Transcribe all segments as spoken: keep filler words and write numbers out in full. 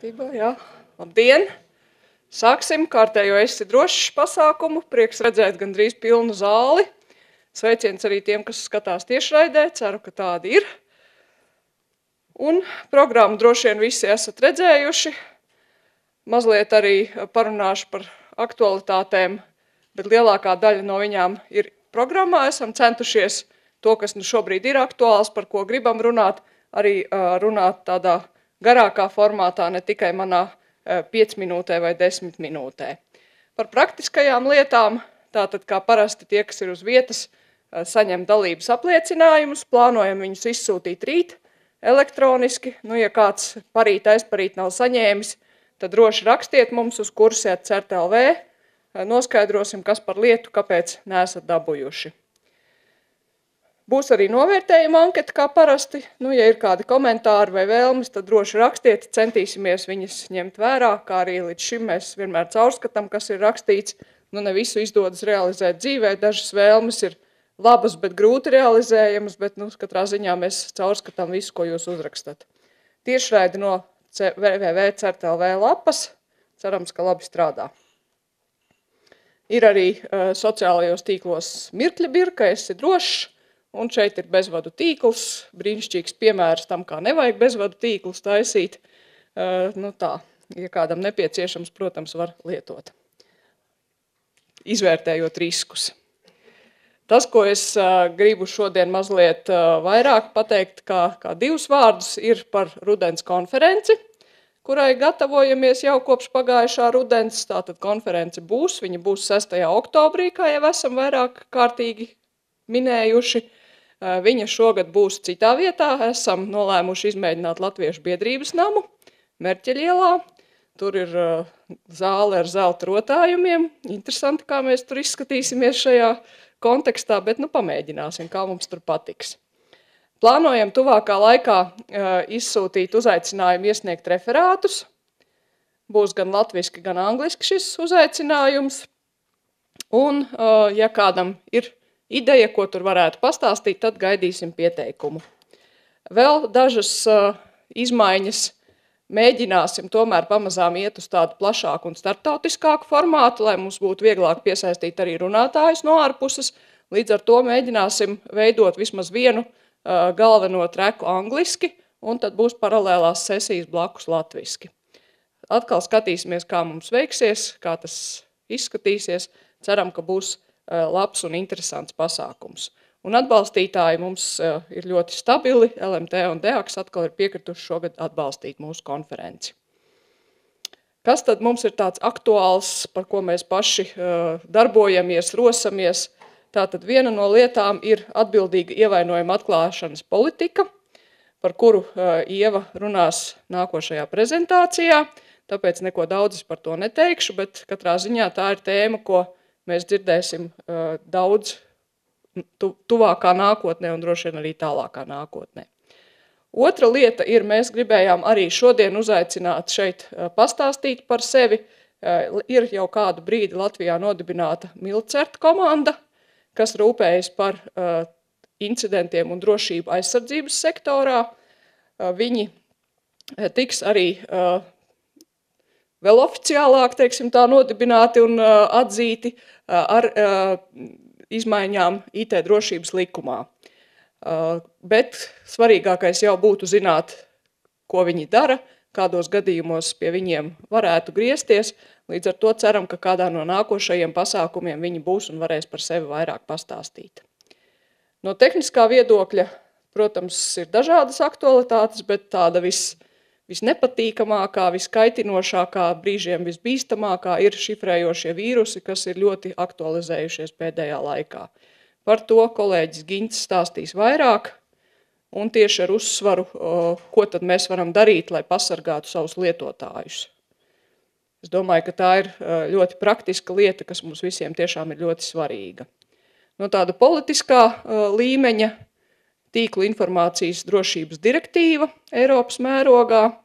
Kārtībā, jā. Labdien! Sāksim kārtējo Esi drošs pasākumu. Prieks redzēt gandrīz pilnu zāli. Sveiciens arī tiem, kas skatās tiešraidē. Ceru, ka tādi ir. Un programmu droši vien visi esat redzējuši. Mazliet arī parunāšu par aktualitātēm, bet lielākā daļa no viņām ir programmā. Esam centušies to, kas nu šobrīd ir aktuāls, par ko gribam runāt, arī uh, runāt tādā garākā formātā, ne tikai manā piec minūtē vai desmit minūtē. Par praktiskajām lietām, tātad kā parasti tie, kas ir uz vietas, saņem dalības apliecinājumus, plānojam viņus izsūtīt rīt elektroniski. Nu, ja kāds parīt aizparīt nav saņēmis, tad droši rakstiet mums uz kursi at cert punkt el vē, noskaidrosim, kas par lietu, kāpēc neesat dabūjuši. Būs arī novērtējuma anketa, kā parasti. Nu, ja ir kādi komentāri vai vēlmes, tad droši rakstiet, centīsimies viņas ņemt vērā, kā arī līdz šim mēs vienmēr caurskatām, kas ir rakstīts. Nu, ne visu izdodas realizēt dzīvē, dažas vēlmes ir labas, bet grūti realizējamas, bet nu, katrā ziņā mēs caurskatām visu, ko jūs uzrakstat. Tiešraidi no w w w punkt cert punkt el vē lapas, cerams, ka labi strādā. Ir arī uh, sociālajos tīklos Mirkļa birka, Esi drošs. Un šeit ir bezvadu tīkls, brīnišķīgs piemērs tam, kā nevajag bezvadu tīklus taisīt. Uh, nu tā, ja kādam nepieciešams, protams, var lietot, izvērtējot riskus. Tas, ko es uh, gribu šodien mazliet uh, vairāk pateikt, kā, kā divus vārdus, ir par rudens konferenci, kurai gatavojamies jau kopš pagājušā rudens. Tātad konference būs, viņa būs sestajā oktobrī, kā jau esam vairāk kārtīgi minējuši. Viņa šogad būs citā vietā. Esam nolēmuši izmēģināt Latviešu biedrības namu Merķeļielā. Tur ir zāle ar zelta rotājumiem. Interesanti, kā mēs tur izskatīsimies šajā kontekstā, bet nu pamēģināsim, kā mums tur patiks. Plānojam tuvākā laikā izsūtīt uzaicinājumu iesniegt referātus. Būs gan latviski, gan angliski šis uzaicinājums. Un, ja kādam ir ideja, ko tur varētu pastāstīt, tad gaidīsim pieteikumu. Vēl dažas uh, izmaiņas mēģināsim tomēr pamazām iet uz tādu plašāku un starptautiskāku formātu, lai mums būtu vieglāk piesaistīt arī runātājus no ārpuses. Līdz ar to mēģināsim veidot vismaz vienu uh, galveno treku angliski, un tad būs paralēlās sesijas blakus latviski. Atkal skatīsimies, kā mums veiksies, kā tas izskatīsies. Ceram, ka būs labs un interesants pasākums. Un atbalstītāji mums ir ļoti stabili. el em te un deaks atkal ir piekrituši šogad atbalstīt mūsu konferenci. Kas tad mums ir tāds aktuāls, par ko mēs paši darbojamies, rosamies? Tātad viena no lietām ir atbildīga ievainojuma atklāšanas politika, par kuru Ieva runās nākošajā prezentācijā. Tāpēc neko daudz par to neteikšu, bet katrā ziņā tā ir tēma, ko mēs dzirdēsim uh, daudz tu, tuvākā nākotnē un droši vien arī tālākā nākotnē. Otra lieta ir, mēs gribējām arī šodien uzaicināt šeit uh, pastāstīt par sevi. Uh, ir jau kādu brīdi Latvijā nodibināta Milcert komanda, kas rūpējas par uh, incidentiem un drošību aizsardzības sektorā. Uh, viņi tiks arī uh, vēl oficiālāk, teiksim tā, nodibināti un uh, atzīti uh, ar uh, izmaiņām I T drošības likumā. Uh, bet svarīgākais jau būtu zināt, ko viņi dara, kādos gadījumos pie viņiem varētu griezties. Līdz ar to ceram, ka kādā no nākošajiem pasākumiem viņi būs un varēs par sevi vairāk pastāstīt. No tehniskā viedokļa, protams, ir dažādas aktualitātes, bet tāda viss Visnepatīkamākā, viskaitinošākā, brīžiem visbīstamākā ir šifrējošie vīrusi, kas ir ļoti aktualizējušies pēdējā laikā. Par to kolēģis Gints stāstīs vairāk, un tieši ar uzsvaru, ko tad mēs varam darīt, lai pasargātu savus lietotājus. Es domāju, ka tā ir ļoti praktiska lieta, kas mums visiem tiešām ir ļoti svarīga. No tāda politiskā līmeņa, tīklu informācijas drošības direktīva Eiropas mērogā.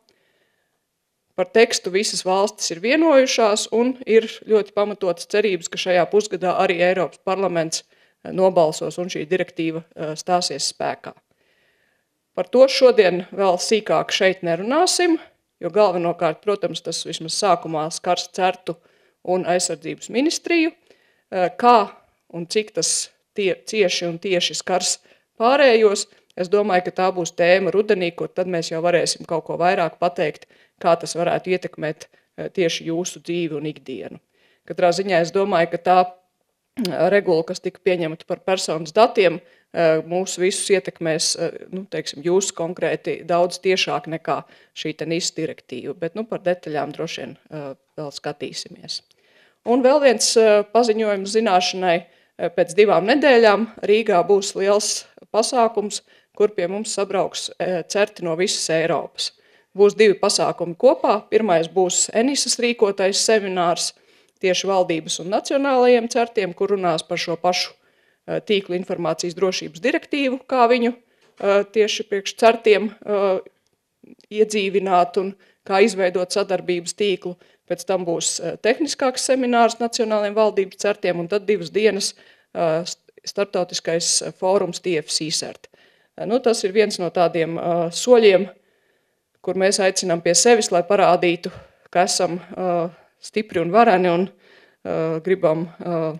Par tekstu visas valstis ir vienojušās un ir ļoti pamatotas cerības, ka šajā pusgadā arī Eiropas parlaments nobalsos un šī direktīva stāsies spēkā. Par to šodien vēl sīkāk šeit nerunāsim. jo galvenokārt, protams, tas vismaz sākumā skars certu un aizsardzības ministriju, kā un cik tas tie, cieši un tieši skars pārējos. Es domāju, ka tā būs tēma rudenī, ko tad mēs jau varēsim kaut ko vairāk pateikt, kā tas varētu ietekmēt tieši jūsu dzīvi un ikdienu. Katrā ziņā es domāju, ka tā regula, kas tika pieņemta par personas datiem, mūs visus ietekmēs, nu, teiksim, jūs konkrēti daudz tiešāk nekā šī NIS direktīva, bet nu, par detaļām droši vien vēl skatīsimies. Un vēl viens paziņojums zināšanai, pēc divām nedēļām Rīgā būs liels pasākums, kur pie mums sabrauks certi no visas Eiropas. Būs divi pasākumi kopā. Pirmais būs Enisas rīkotais seminārs tieši valdības un nacionālajiem certiem, kur runās par šo pašu tīklu informācijas drošības direktīvu, kā viņu tieši priekš certiem iedzīvināt un kā izveidot sadarbības tīklu. Pēc tam būs tehniskāks seminārs nacionālajiem valdības certiem un tad divas dienas starptautiskais fórums T F C cert. Nu, tas ir viens no tādiem soļiem, kur mēs aicinām pie sevis, lai parādītu, ka esam stipri un vareni un gribam,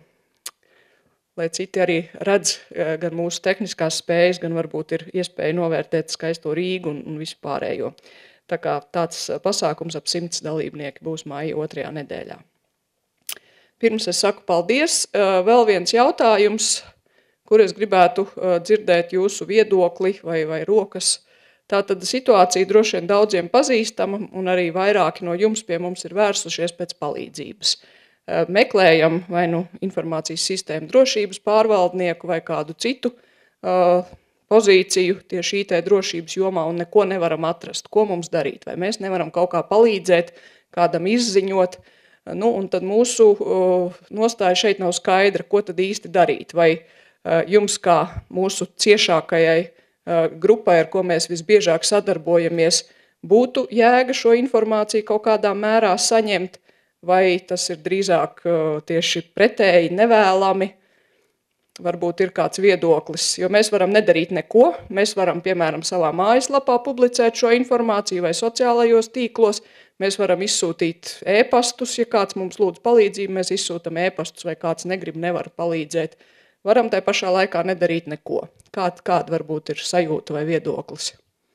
lai citi arī redz gan mūsu tehniskās spējas, gan varbūt ir iespēja novērtēt skaisto Rīgu un, un visu pārējo. Tā kā tāds pasākums ap simts dalībnieki būs māja otrajā nedēļā. Pirms es saku paldies, vēl viens jautājums, kur es gribētu dzirdēt jūsu viedokli vai, vai rokas. Tātad situācija droši vien daudziem pazīstama un arī vairāki no jums pie mums ir vērsušies pēc palīdzības. Meklējam vai nu informācijas sistēmu drošības pārvaldnieku vai kādu citu uh, pozīciju tieši I T drošības jomā un neko nevaram atrast. Ko mums darīt? Vai mēs nevaram kaut kā palīdzēt, kādam izziņot? Nu, un tad mūsu uh, nostāja šeit nav skaidra, ko tad īsti darīt. Vai uh, jums kā mūsu ciešākajai uh, grupai, ar ko mēs visbiežāk sadarbojamies, būtu jēga šo informāciju kaut kādā mērā saņemt, vai tas ir drīzāk tieši pretēji nevēlami, varbūt ir kāds viedoklis, jo mēs varam nedarīt neko, mēs varam, piemēram, savā mājaslapā publicēt šo informāciju vai sociālajos tīklos, mēs varam izsūtīt e-pastus, ja kāds mums lūdz palīdzību, mēs izsūtam e-pastus, vai kāds negrib, nevar palīdzēt. Varam tai pašā laikā nedarīt neko. Kād, kāda varbūt ir sajūta vai viedoklis?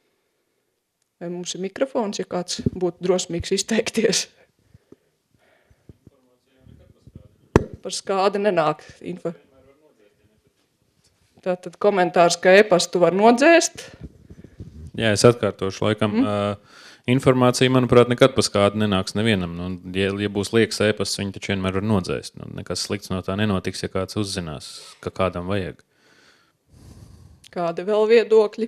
Vai mums ir mikrofons, ja kāds būtu drosmīgs izteikties? Par skādi nenāk info. Tātad komentārs, ka e-pastu var nodzēst. Jā, es atkārtošu laikam. Mm. Uh, informācija, manuprāt, nekad par skādi nenāks nevienam. Nu, ja, ja būs liekas e-pasts, viņi taču vienmēr var nodzēst. Nu, nekas slikts no tā nenotiks, ja kāds uzzinās, ka kādam vajag. Kādi vēl viedokļi?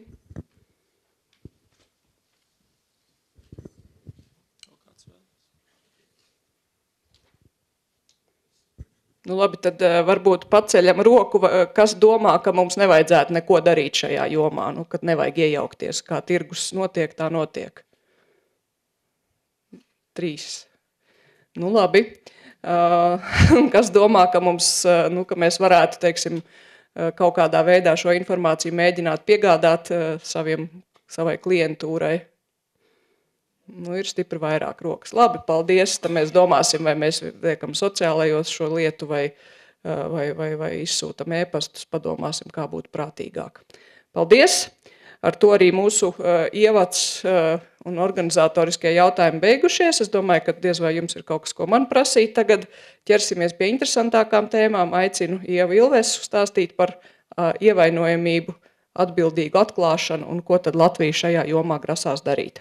Nu labi, tad varbūt paceļam roku, kas domā, ka mums nevajadzētu neko darīt šajā jomā, nu, kad nevajag iejaukties, kā tirgus notiek, tā notiek. Trīs. Nu labi, kas domā, ka, mums, nu, ka mēs varētu, teiksim, kaut kādā veidā šo informāciju mēģināt piegādāt saviem, savai klientūrai. Nu, ir stipri vairāk rokas. Labi, paldies, tad mēs domāsim, vai mēs liekam sociālajos šo lietu, vai, vai, vai, vai izsūtam e-pastus, padomāsim, kā būtu prātīgāk. Paldies! Ar to arī mūsu uh, ievads uh, un organizatoriskie jautājumi beigušies. Es domāju, ka diez vai jums ir kaut kas, ko man prasīt. Tagad ķersimies pie interesantākām tēmām. Aicinu Ievu Ilvesu stāstīt par uh, ievainojamību, atbildīgu atklāšanu un ko tad Latvija šajā jomā grasās darīt.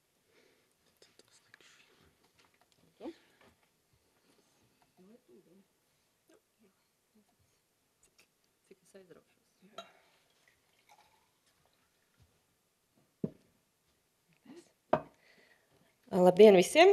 Labdien visiem!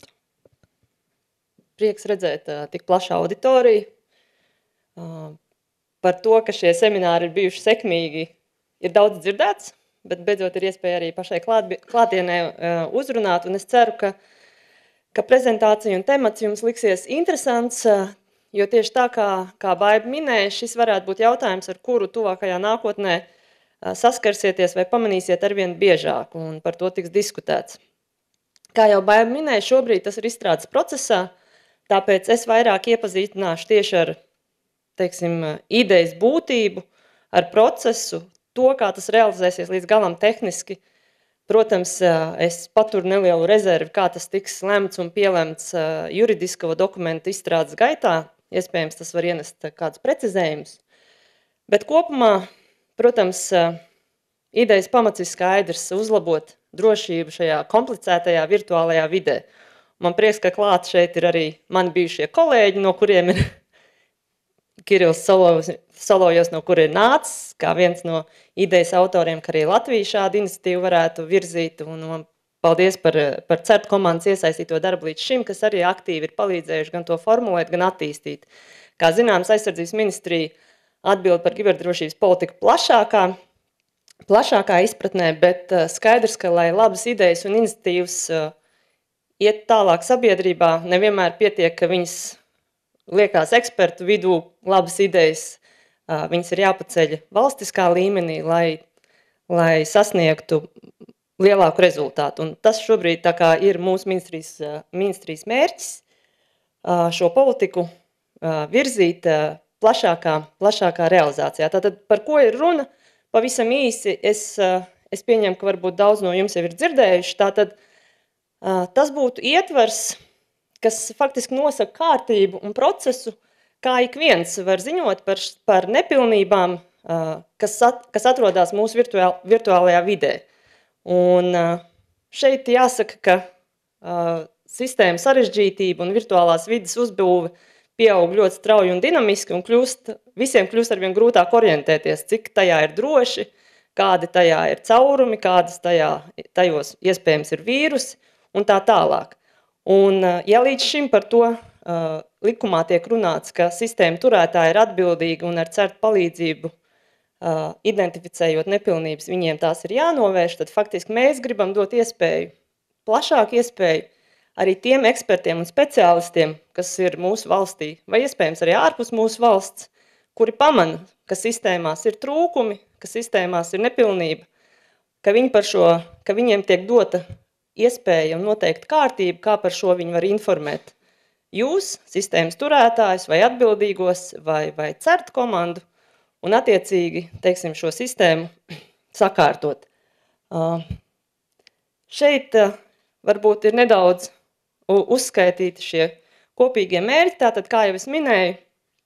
Prieks redzēt uh, tik plašu auditoriju. Uh, par to, ka šie semināri ir bijuši sekmīgi, ir daudz dzirdēts, bet beidzot ir iespēja arī pašai klāt, klātienē uh, uzrunāt, un es ceru, ka, ka prezentācija un temats jums liksies interesants, uh, jo tieši tā, kā, kā Baiba minēja, šis varētu būt jautājums, ar kuru tuvākajā nākotnē uh, saskarsieties vai pamanīsiet arvien biežāk, un par to tiks diskutēts. Kā jau Baiba minēja, šobrīd tas ir izstrādes procesā, tāpēc es vairāk iepazīstināšu tieši ar, teiksim, idejas būtību, ar procesu, to, kā tas realizēsies līdz galam tehniski. Protams, es paturu nelielu rezervi, kā tas tiks lemts un pielemts juridisko dokumentu izstrādes gaitā. Iespējams, tas var ienest kādus precizējumus. Bet kopumā, protams, idejas pamats ir skaidrs uzlabot drošību šajā komplicētajā virtuālajā vidē. Man prieks, ka klāt šeit ir arī mani bijušie kolēģi, no kuriem ir Kirills Solovjovs, no kur ir nācis, kā viens no idejas autoriem, ka arī Latvija šādu iniciatīvu varētu virzīt. Un, un paldies par, par CERT komandas iesaistīto darbu līdz šim, kas arī aktīvi ir palīdzējuši gan to formulēt, gan attīstīt. Kā zināms, aizsardzības ministrija atbild par kiberdrošības politiku plašākā, plašākā izpratnē, bet skaidrs, ka, lai labas idejas un iniciatīvas iet tālāk sabiedrībā, nevienmēr pietiek, ka viņas liekas ekspertu vidū labas idejas, viņas ir jāpaceļ valstiskā līmenī, lai, lai sasniegtu lielāku rezultātu. Un tas šobrīd tā kā ir mūsu ministrijas, ministrijas mērķis šo politiku virzīt plašākā, plašākā realizācijā. Tātad par ko ir runa? Pavisam īsi, es, es pieņemu, ka varbūt daudz no jums jau ir dzirdējuši. Tātad tas būtu ietvers, kas faktiski nosaka kārtību un procesu, kā ik viens var ziņot par, par nepilnībām, kas, at, kas atrodas mūsu virtuāl, virtuālajā vidē. Un šeit jāsaka, ka sistēma sarežģītība un virtuālās vides uzbūve pieaug ļoti strauji un dinamiski un kļūst, visiem kļūst arvien grūtāk orientēties, cik tajā ir droši, kādi tajā ir caurumi, kādas tajā, tajos iespējams ir vīrusi un tā tālāk. Un, ja līdz šim par to uh, likumā tiek runāts, ka sistēma turētāji ir atbildīgi un ar CERT palīdzību uh, identificējot nepilnības, viņiem tās ir jānovērš, tad faktiski mēs gribam dot iespēju, plašāku iespēju arī tiem ekspertiem un speciālistiem, kas ir mūsu valstī, vai iespējams arī ārpus mūsu valsts, kuri pamana, ka sistēmās ir trūkumi, ka sistēmās ir nepilnība, ka, viņi par šo, ka viņiem tiek dota iespēja un noteikti kārtība, kā par šo viņi var informēt jūs, sistēmas turētājus vai atbildīgos vai, vai CERT komandu un attiecīgi, teiksim, šo sistēmu sakārtot. Uh, šeit uh, varbūt ir nedaudz uzskaitīti šie kopīgie mērķi, tātad, kā jau es minēju,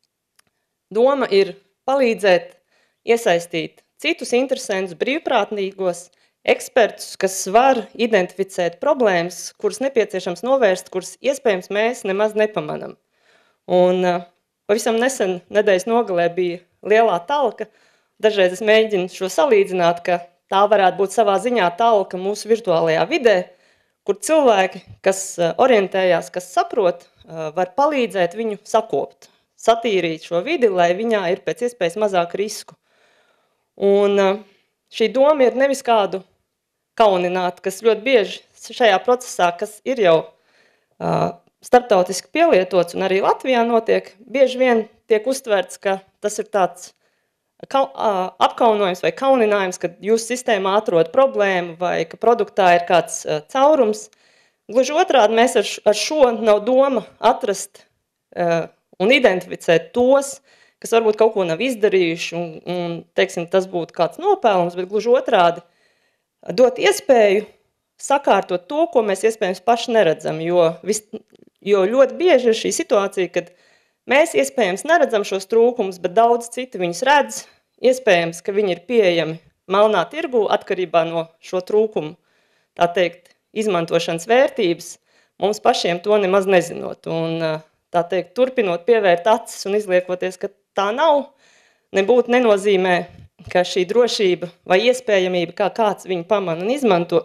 doma ir palīdzēt iesaistīt citus interesantus brīvprātnīgos ekspertus, kas var identificēt problēmas, kuras nepieciešams novērst, kuras iespējams mēs nemaz nepamanam. Un uh, pavisam nesen nedēļas nogalē bija lielā talka. Dažreiz es mēģinu šo salīdzināt, ka tā varētu būt savā ziņā talka mūsu virtuālajā vidē, kur cilvēki, kas uh, orientējās, kas saprot, uh, var palīdzēt viņu sakopt, satīrīt šo vidi, lai viņā ir pēc iespējas mazāk risku. Un uh, šī doma ir nevis kādu kaunināt, kas ļoti bieži šajā procesā, kas ir jau uh, starptautiski pielietots un arī Latvijā notiek, bieži vien tiek uztverts, ka tas ir tāds kau, uh, apkaunojums vai kauninājums, ka jūsu sistēmā atrod problēmu vai ka produktā ir kāds uh, caurums. Gluži otrādi mēs ar, ar šo nav doma atrast uh, un identificēt tos, kas varbūt kaut ko nav izdarījuši un, un teiksim, tas būtu kāds nopelnums, bet gluži otrādi dot iespēju sakārtot to, ko mēs iespējams paši neredzam, jo, vis, jo ļoti bieži ir šī situācija, kad mēs iespējams neredzam šos trūkumus, bet daudz citi viņus redz, iespējams, ka viņi ir pieejami melnā tirgu atkarībā no šo trūkumu, tā teikt, izmantošanas vērtības, mums pašiem to nemaz nezinot. Un, tā teikt, turpinot pievērt acis un izliekoties, ka tā nav, nebūtu nenozīmē, ka šī drošība vai iespējamība, kā kāds viņu pamana un izmanto,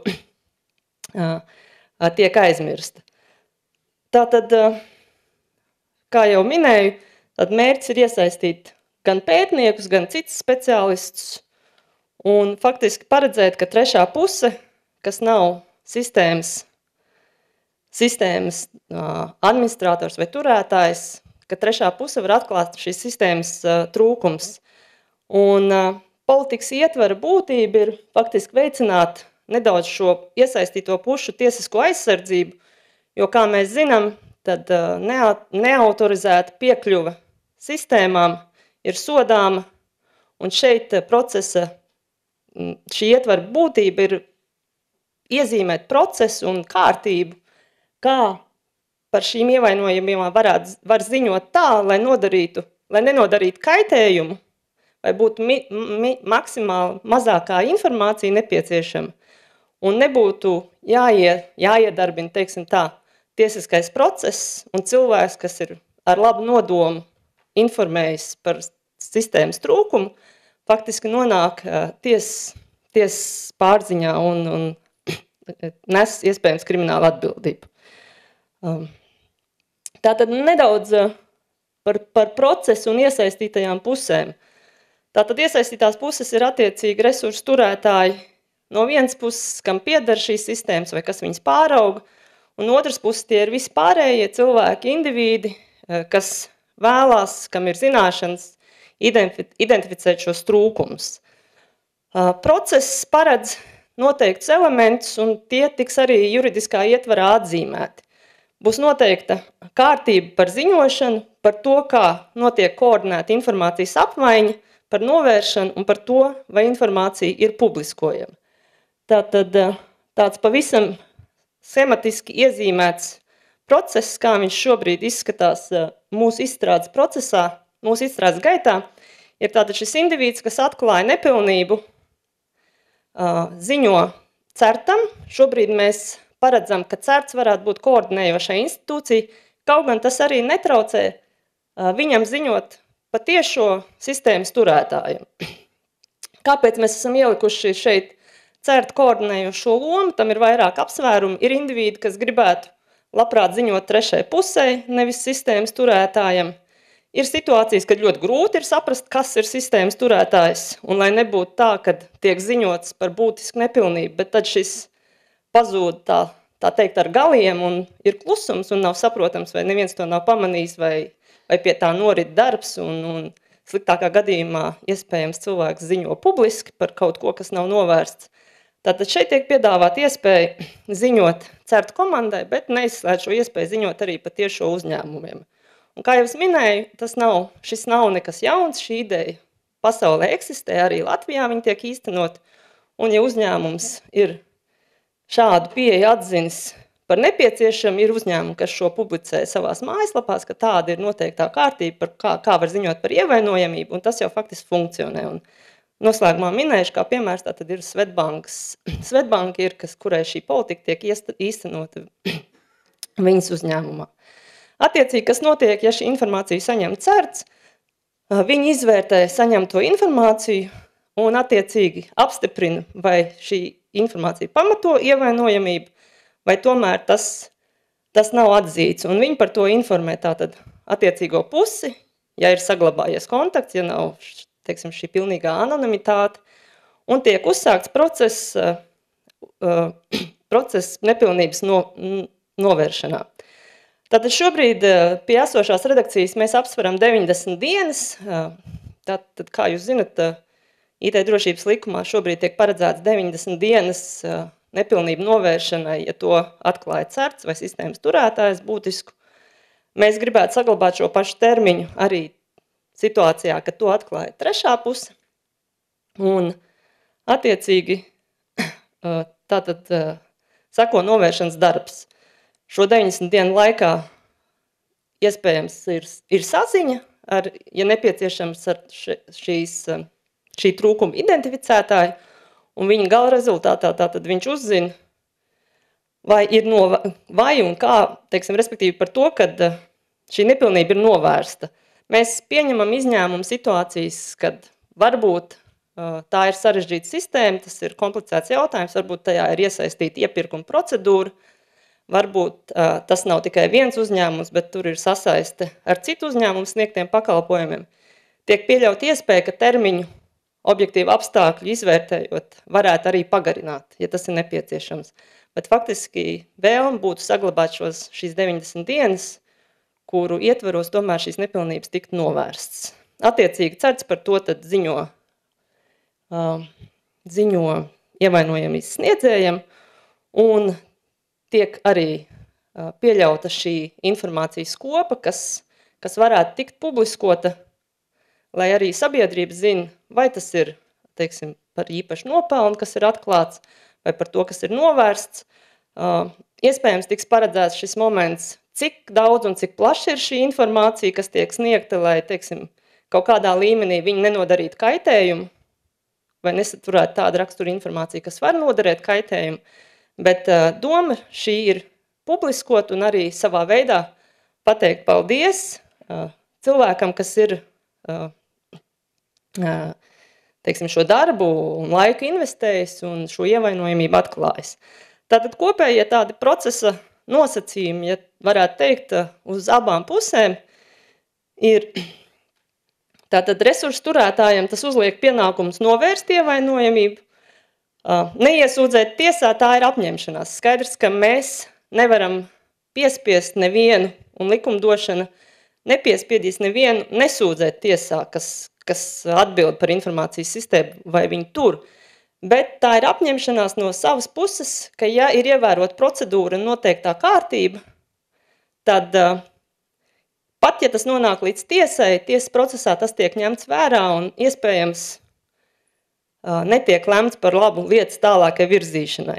tiek aizmirsta. Tātad, kā jau minēju, tad mērķis ir iesaistīt gan pētniekus, gan citus speciālistus un faktiski paredzēt, ka trešā puse, kas nav sistēmas, sistēmas administrators vai turētājs, ka trešā puse var atklāt šīs sistēmas trūkums. Un politikas ietvara būtība ir faktiski veicināt nedaudz šo iesaistīto pušu tiesisko aizsardzību, jo, kā mēs zinām, tad nea, neautorizēta piekļuva sistēmām ir sodāma, un šeit procesa, šī ietvara būtība ir iezīmēt procesu un kārtību, kā par šīm ievainojumiem varētu, var ziņot tā, lai, nodarītu, lai nenodarītu kaitējumu, vai būtu mi, mi, maksimāli mazākā informācija nepieciešama, un nebūtu jāie, jāiedarbina, teiksim tā, tiesiskais process, un cilvēks, kas ir ar labu nodomu informējis par sistēmas trūkumu, faktiski nonāk ties, ties pārziņā un, un nes iespējams kriminālu atbildību. Tātad nedaudz par, par procesu un iesaistītajām pusēm. Tātad iesaistītās puses ir attiecīgi resursu turētāji no vienas puses, kam pieder šīs sistēmas vai kas viņas pārauga, un otras puses tie ir visi pārējie cilvēki, indivīdi, kas vēlās, kam ir zināšanas, identificēt šos trūkumus. Process paredz noteiktus elementus, un tie tiks arī juridiskā ietvarā atzīmēti. Būs noteikta kārtība par ziņošanu, par to, kā notiek koordinēta informācijas apmaiņa, par novēršanu un par to, vai informācija ir publiskojama. Tātad tāds pavisam sematiski iezīmēts process, kā viņš šobrīd izskatās mūsu izstrādes procesā, mūsu izstrādes gaitā, ir tātad šis indivīds, kas atklāja nepilnību, ziņo certam. Šobrīd mēs paredzam, ka certs varētu būt koordinējošai institūcija, kaut gan tas arī netraucē viņam ziņot patiešo sistēmas turētājiem. Kāpēc mēs esam ielikuši šeit cert koordinējošo lomu? Tam ir vairāk apsvērumi. Ir indivīdi, kas gribētu labprāt ziņot trešai pusē, nevis sistēmas turētājiem. Ir situācijas, kad ļoti grūti ir saprast, kas ir sistēmas turētājs, un lai nebūtu tā, kad tiek ziņots par būtisku nepilnību, bet tad šis pazūd tā, tā teikt ar galiem, un ir klusums, un nav saprotams, vai neviens to nav pamanījis, vai, vai pie tā norit darbs, un, un sliktākā gadījumā iespējams cilvēks ziņo publiski par kaut ko, kas nav novērsts. Tātad šeit tiek piedāvāt iespēja ziņot certu komandai, bet neizslēdz šo iespēju ziņot arī par tiešo uzņēmumiem. Un kā jau es minēju, tas nav, šis nav nekas jauns, šī ideja pasaulē eksistē, arī Latvijā viņi tiek īstenot, un ja uzņēmums ir šādu pieeju atzinis par nepieciešamu, ir uzņēmumi, kas šo publicē savās mājaslapās, ka tāda ir noteiktā kārtība, par kā, kā var ziņot par ievainojamību, un tas jau faktiski funkcionē. Un noslēgumā minējuši, kā piemērs, tā tad ir Svetbankas. Svetbanka ir, kas, kurai šī politika tiek īstenota viņas uzņēmumā. Attiecīgi, kas notiek, ja šī informācija saņem certs, viņi izvērtē saņemto informāciju un attiecīgi apstiprina, vai šī informācija pamato ievainojamību, vai tomēr tas, tas nav atzīts. Un viņi par to informē tātad attiecīgo pusi, ja ir saglabājies kontakts, ja nav, teiksim, šī pilnīgā anonimitāte, un tiek uzsākts process, process nepilnības no, novēršanā. Tātad šobrīd pie esošās redakcijas mēs apsveram deviņdesmit dienas. Tātad, kā jūs zinat, I T drošības likumā šobrīd tiek paredzēts deviņdesmit dienas nepilnību novēršanai, ja to atklāja certs vai sistēmas turētājs būtisku. Mēs gribētu saglabāt šo pašu termiņu arī situācijā, kad to atklāja trešā puse. Un attiecīgi tātad sako novēršanas darbs. Šo deviņdesmit dienu laikā iespējams ir, ir saziņa, ar, ja nepieciešams ar šīs, šī trūkuma identificētāju, un viņa gala rezultātā tātad viņš uzzina, vai ir nova, vai un kā, teiksim, respektīvi par to, kad šī nepilnība ir novērsta. Mēs pieņemam izņēmumu situācijas, kad varbūt tā ir sarežģīta sistēma, tas ir komplicēts jautājums, varbūt tajā ir iesaistīta iepirkuma procedūra, varbūt uh, tas nav tikai viens uzņēmums, bet tur ir sasaiste ar citu uzņēmumu sniegtiem pakalpojumiem. Tiek pieļaut iespēja, ka termiņu objektīvu apstākļu izvērtējot varētu arī pagarināt, ja tas ir nepieciešams. Bet faktiski vēlme būtu saglabāt šos, šīs deviņdesmit dienas, kuru ietveros tomēr šīs nepilnības tikt novērsts. Attiecīgi certs par to tad ziņo, uh, ziņo ievainojamības sniedzējam, un tiek arī uh, pieļauta šī informācijas kopa, kas, kas varētu tikt publiskota, lai arī sabiedrība zina, vai tas ir, teiksim, par īpašu nopelnu, kas ir atklāts, vai par to, kas ir novērsts. Uh, iespējams tiks paredzēts šis moments, cik daudz un cik plaši ir šī informācija, kas tiek sniegta, lai, teiksim, kaut kādā līmenī viņi nenodarītu kaitējumu, vai nesaturētu tādu raksturu informāciju, kas var nodarēt kaitējumu. Bet uh, doma šī ir publiskot un arī savā veidā pateikt paldies uh, cilvēkam, kas ir uh, uh, teiksim, šo darbu un laiku investējis un šo ievainojamību atklājis. Tātad kopējie tādi procesa nosacījumi, ja varētu teikt, uz abām pusēm, ir tātad resursu turētājiem tas uzliek pienākums novērst ievainojamību, neiesūdzēt tiesā, tā ir apņemšanās. Skaidrs, ka mēs nevaram piespiest nevienu, un likumdošana nepiespiedīs nevienu nesūdzēt tiesā, kas, kas atbild par informācijas sistēmu vai viņu tur. Bet tā ir apņemšanās no savas puses, ka ja ir ievērot procedūra un noteiktā kārtība, tad pat, ja tas nonāk līdz tiesai, tiesas procesā tas tiek ņemts vērā un iespējams netiek lemts par labu lietas tālākai virzīšanai.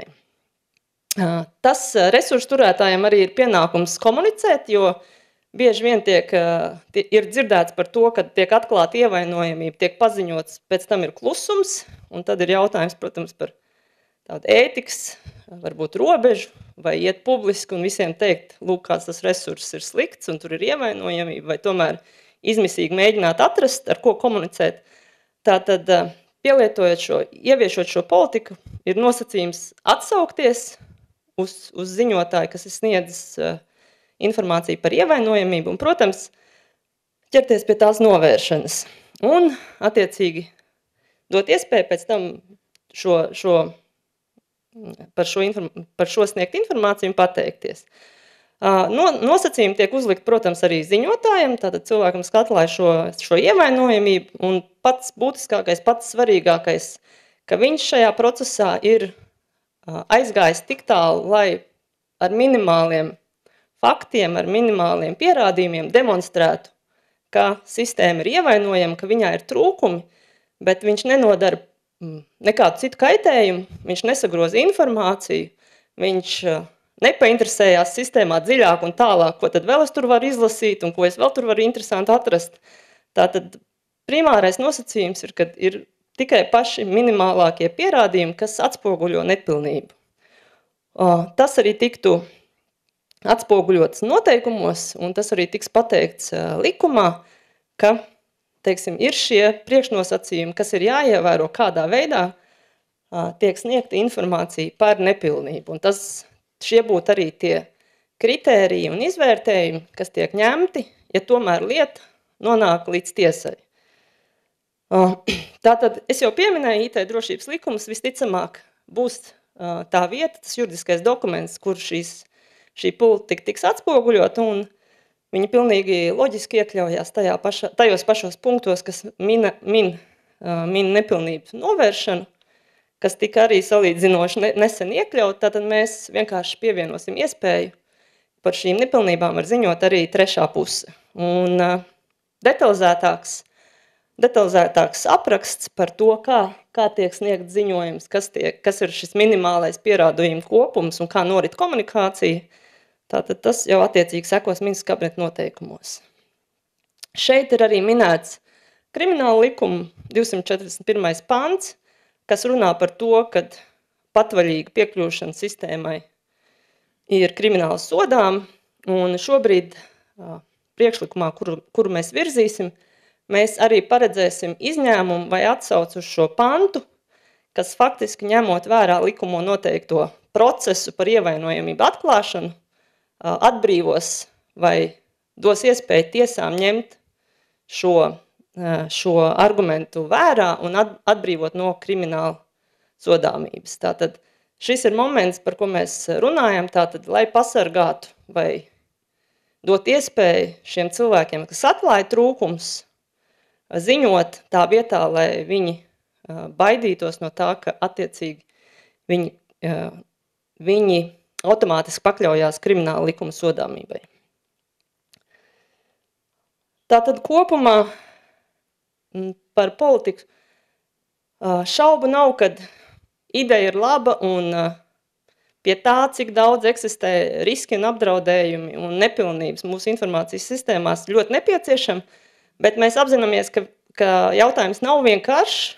Tas resursu turētājiem arī ir pienākums komunicēt, jo bieži vien tiek, ir dzirdēts par to, ka tiek atklāta ievainojamība, tiek paziņots, pēc tam ir klusums, un tad ir jautājums, protams, par tādu ētikas, varbūt robežu, vai iet publiski un visiem teikt, lūk, kāds tas resurss ir slikts, un tur ir ievainojamība, vai tomēr izmisīgi mēģināt atrast, ar ko komunicēt. Tātad, pielietojot šo, ieviešot šo politiku, ir nosacījums atsaukties uz, uz ziņotāju, kas ir sniedzis informāciju par ievainojamību un, protams, ķerties pie tās novēršanas. Un, attiecīgi, dot iespēju pēc tam šo, šo, par, šo inform, par šo sniegt informāciju un pateikties. No, nosacījumi tiek uzlikt, protams, arī ziņotājiem, tātad cilvēkam, kas atklāja šo, šo ievainojamību, un pats būtiskākais, pats svarīgākais, ka viņš šajā procesā ir aizgājis tik tālu, lai ar minimāliem faktiem, ar minimāliem pierādījumiem demonstrētu, ka sistēma ir ievainojama, ka viņā ir trūkumi, bet viņš nenodara nekādu citu kaitējumu, viņš nesagroza informāciju, viņš nepainteresējās sistēmā dziļāk un tālāk, ko tad vēl es tur varu izlasīt un ko es vēl tur varu interesanti atrast. Tātad primārais nosacījums ir, ka ir tikai paši minimālākie pierādījumi, kas atspoguļo nepilnību. Tas arī tiktu atspoguļots noteikumos, un tas arī tiks pateikts likumā, ka, teiksim, ir šie priekšnosacījumi, kas ir jāievēro kādā veidā, tiek sniegta informācija par nepilnību. Un tas, šie būtu arī tie kritēriji un izvērtējumi, kas tiek ņemti, ja tomēr lieta nonāk līdz tiesai. Tātad, es jau pieminēju, I T drošības likums visticamāk būs tā vieta, tas juridiskais dokuments, kur šīs šī politika tiks atspoguļot, un viņi pilnīgi loģiski iekļaujās tajā paša, tajos pašos punktos, kas min, min, min nepilnību novēršanu, kas tika arī salīdzinoši ne, nesen iekļaut, tātad mēs vienkārši pievienosim iespēju par šīm nepilnībām var ziņot arī trešā puse. Un detalizētāks, detalizētāks apraksts par to, kā, kā tiek sniegt ziņojums, kas, tiek, kas ir šis minimālais pierādījumu kopums un kā norit komunikācija, tātad tas jau attiecīgi sekos ministra kabineta noteikumos. Šeit ir arī minēts krimināla likuma divsimt četrdesmit pirmais pants, kas runā par to, ka patvaļīga piekļūšana sistēmai ir krimināli sodām, un šobrīd priekšlikumā, kuru, kuru mēs virzīsim, mēs arī paredzēsim izņēmumu vai atsaucu uz šo pantu, kas faktiski ņemot vērā likumo noteikto procesu par ievainojamību atklāšanu, atbrīvos vai dos iespēju tiesām ņemt šo, šo argumentu vērā un atbrīvot no krimināla sodāmības. Tātad šis ir moments, par ko mēs runājam, tātad, lai pasargātu vai dot iespēju šiem cilvēkiem, kas atklāja trūkums, ziņot tā vietā, lai viņi baidītos no tā, ka attiecīgi viņi, viņi automātiski pakļaujās krimināla likuma sodāmībai. Tātad kopumā par politiku šaubu nav, kad ideja ir laba un pie tā, cik daudz eksistē riski un apdraudējumi un nepilnības mūsu informācijas sistēmās ļoti nepieciešami, bet mēs apzināmies, ka, ka jautājums nav vienkāršs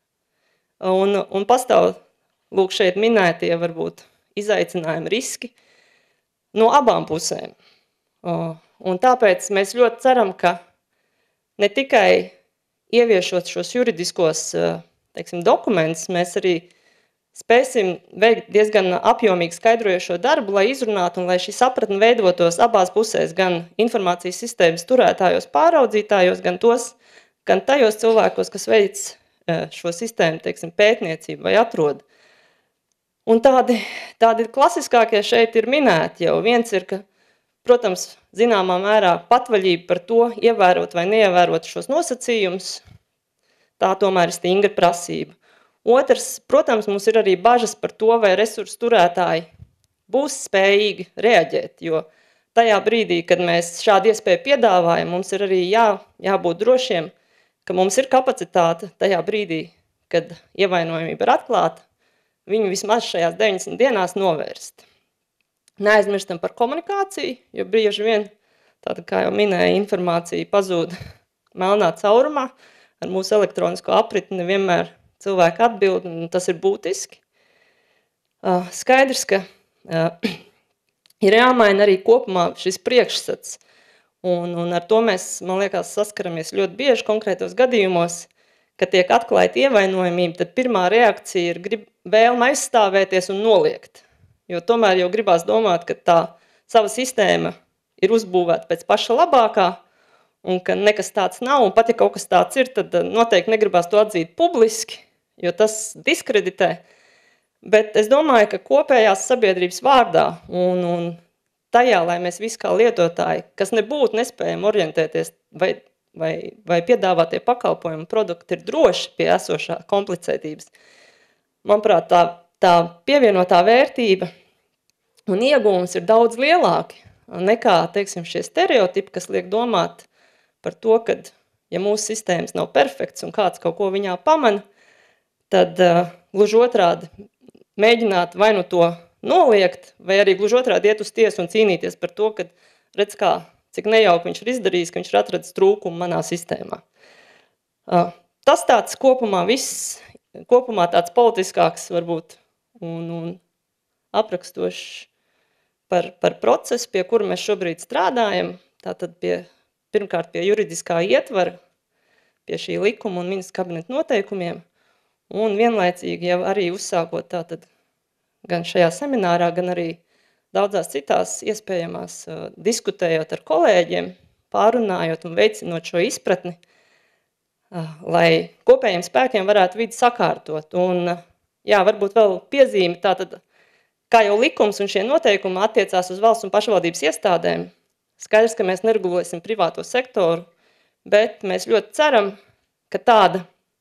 un, un pastāv, lūk, šeit minētie varbūt izaicinājumi riski no abām pusēm. Un tāpēc mēs ļoti ceram, ka ne tikai ieviešot šos juridiskos, teiksim, dokumentus, mēs arī spēsim veikt diezgan apjomīgu skaidrojošo darbu, lai izrunātu un lai šī sapratne veidotos abās pusēs, gan informācijas sistēmas turētājos, pāraudzītājos, gan tos, gan tajos cilvēkos, kas veic šo sistēmu, teiksim, pētniecību vai atrod. Un tādi, tādi klasiskākie šeit ir minēti jau. Viens ir, ka, protams, zināmā mērā patvaļība par to, ievērot vai neievērot šos nosacījumus, tā tomēr ir stingra prasība. Otrs, protams, mums ir arī bažas par to, vai resursu turētāji būs spējīgi reaģēt, jo tajā brīdī, kad mēs šādu iespēju piedāvājam, mums ir arī jā, jābūt drošiem, ka mums ir kapacitāte tajā brīdī, kad ievainojamība ir atklāta, viņu vismaz šajās deviņdesmit dienās novērst. Neaizmirstam par komunikāciju, jo bieži vien, tāda kā jau minēja, informācija pazūd melnā caurumā, ar mūsu elektronisko apriti nevienmēr cilvēki atbild, un tas ir būtiski. Skaidrs, ka ir jāmaina arī kopumā šis priekšsats, un, un ar to mēs, man liekas, saskaramies ļoti bieži konkrētos gadījumos, kad tiek atklāta ievainojamība, tad pirmā reakcija ir grib, vēlme aizstāvēties un noliegt. Jo tomēr jau gribās domāt, ka tā sava sistēma ir uzbūvēta pēc paša labākā, un ka nekas tāds nav, un pat ja kaut kas tāds ir, tad noteikti negribās to atzīt publiski, jo tas diskreditē. Bet es domāju, ka kopējās sabiedrības vārdā un, un tajā, lai mēs visi kā lietotāji, kas nebūtu nespējam orientēties vai, vai, vai piedāvātie pakalpojumi produkti ir droši pie esošā komplicētības, manuprāt, tā, tā pievienotā vērtība un iegūms ir daudz lielāki nekā, teiksim, šie stereotipi, kas liek domāt par to, ka, ja mūsu sistēmas nav perfekts un kāds kaut ko viņā pamana, tad uh, gluži otrādi mēģināt vai nu to noliegt, vai arī gluži otrādi iet uz tiesu un cīnīties par to, ka redz kā, cik nejauki viņš ir izdarījis, ka viņš ir atradis trūkumu manā sistēmā. Uh, tas tāds kopumā viss, kopumā tāds politiskāks varbūt un, un aprakstošs par, par procesu, pie kura mēs šobrīd strādājam, tātad pie pirmkārt pie juridiskā ietvara, pie šī likuma un ministra kabineta noteikumiem, un vienlaicīgi jau arī uzsākot tātad gan šajā seminārā, gan arī daudzās citās iespējamās uh, diskutējot ar kolēģiem, pārunājot un veicinot šo izpratni, uh, lai kopējiem spēkiem varētu vidi sakārtot. Un, uh, jā, varbūt vēl piezīme, tātad, kā jau likums un šie noteikumi attiecās uz valsts un pašvaldības iestādēm, skaidrs, ka mēs neregulēsim privāto sektoru, bet mēs ļoti ceram, ka tāda,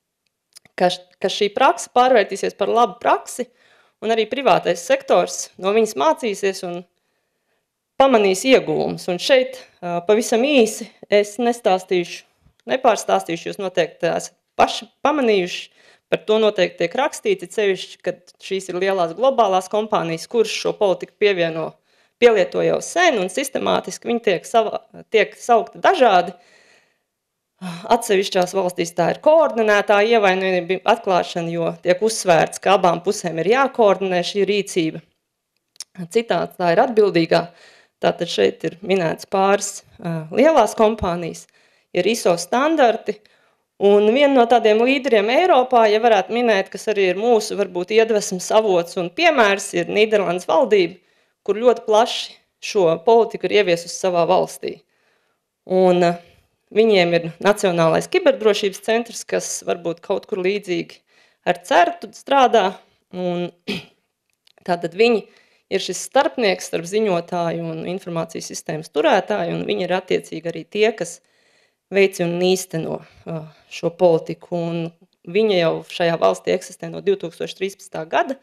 ka, ka šī praksa pārvērtīsies par labu praksi, un arī privātais sektors no viņas mācīsies un pamanīs ieguvumus. Un šeit pavisam īsi es nestāstīšu, nepārstāstīšu, jūs noteikti esat paši pamanījuši, par to noteikti tiek rakstīts, sevišķi, kad šīs ir lielās globālās kompānijas, kuras šo politiku pievieno pielieto jau sen un sistemātiski viņi tiek, sava, tiek saukti dažādi. Atsevišķās valstīs tā ir koordinētā ievainojamība atklāšana, jo tiek uzsvērts, ka abām pusēm ir jākoordinē šī rīcība. Citāds tā ir atbildīgā. Tātad šeit ir minēts pāris uh, lielās kompānijas, ir I S O standarti, un viena no tādiem līderiem Eiropā, ja varētu minēt, kas arī ir mūsu varbūt iedvesmas avots un piemērs, ir Nīderlandes valdība, kur ļoti plaši šo politiku ir ieviesusi savā valstī. Un uh, viņiem ir Nacionālais kiberdrošības centrs, kas varbūt kaut kur līdzīgi ar certu strādā, un tātad viņi ir šis starpnieks starp ziņotāju un informācijas sistēmas turētāju, un viņi ir attiecīgi arī tie, kas veici un īsteno uh, šo politiku, un viņa jau šajā valstī eksistē no divi tūkstoši trīspadsmitā gada,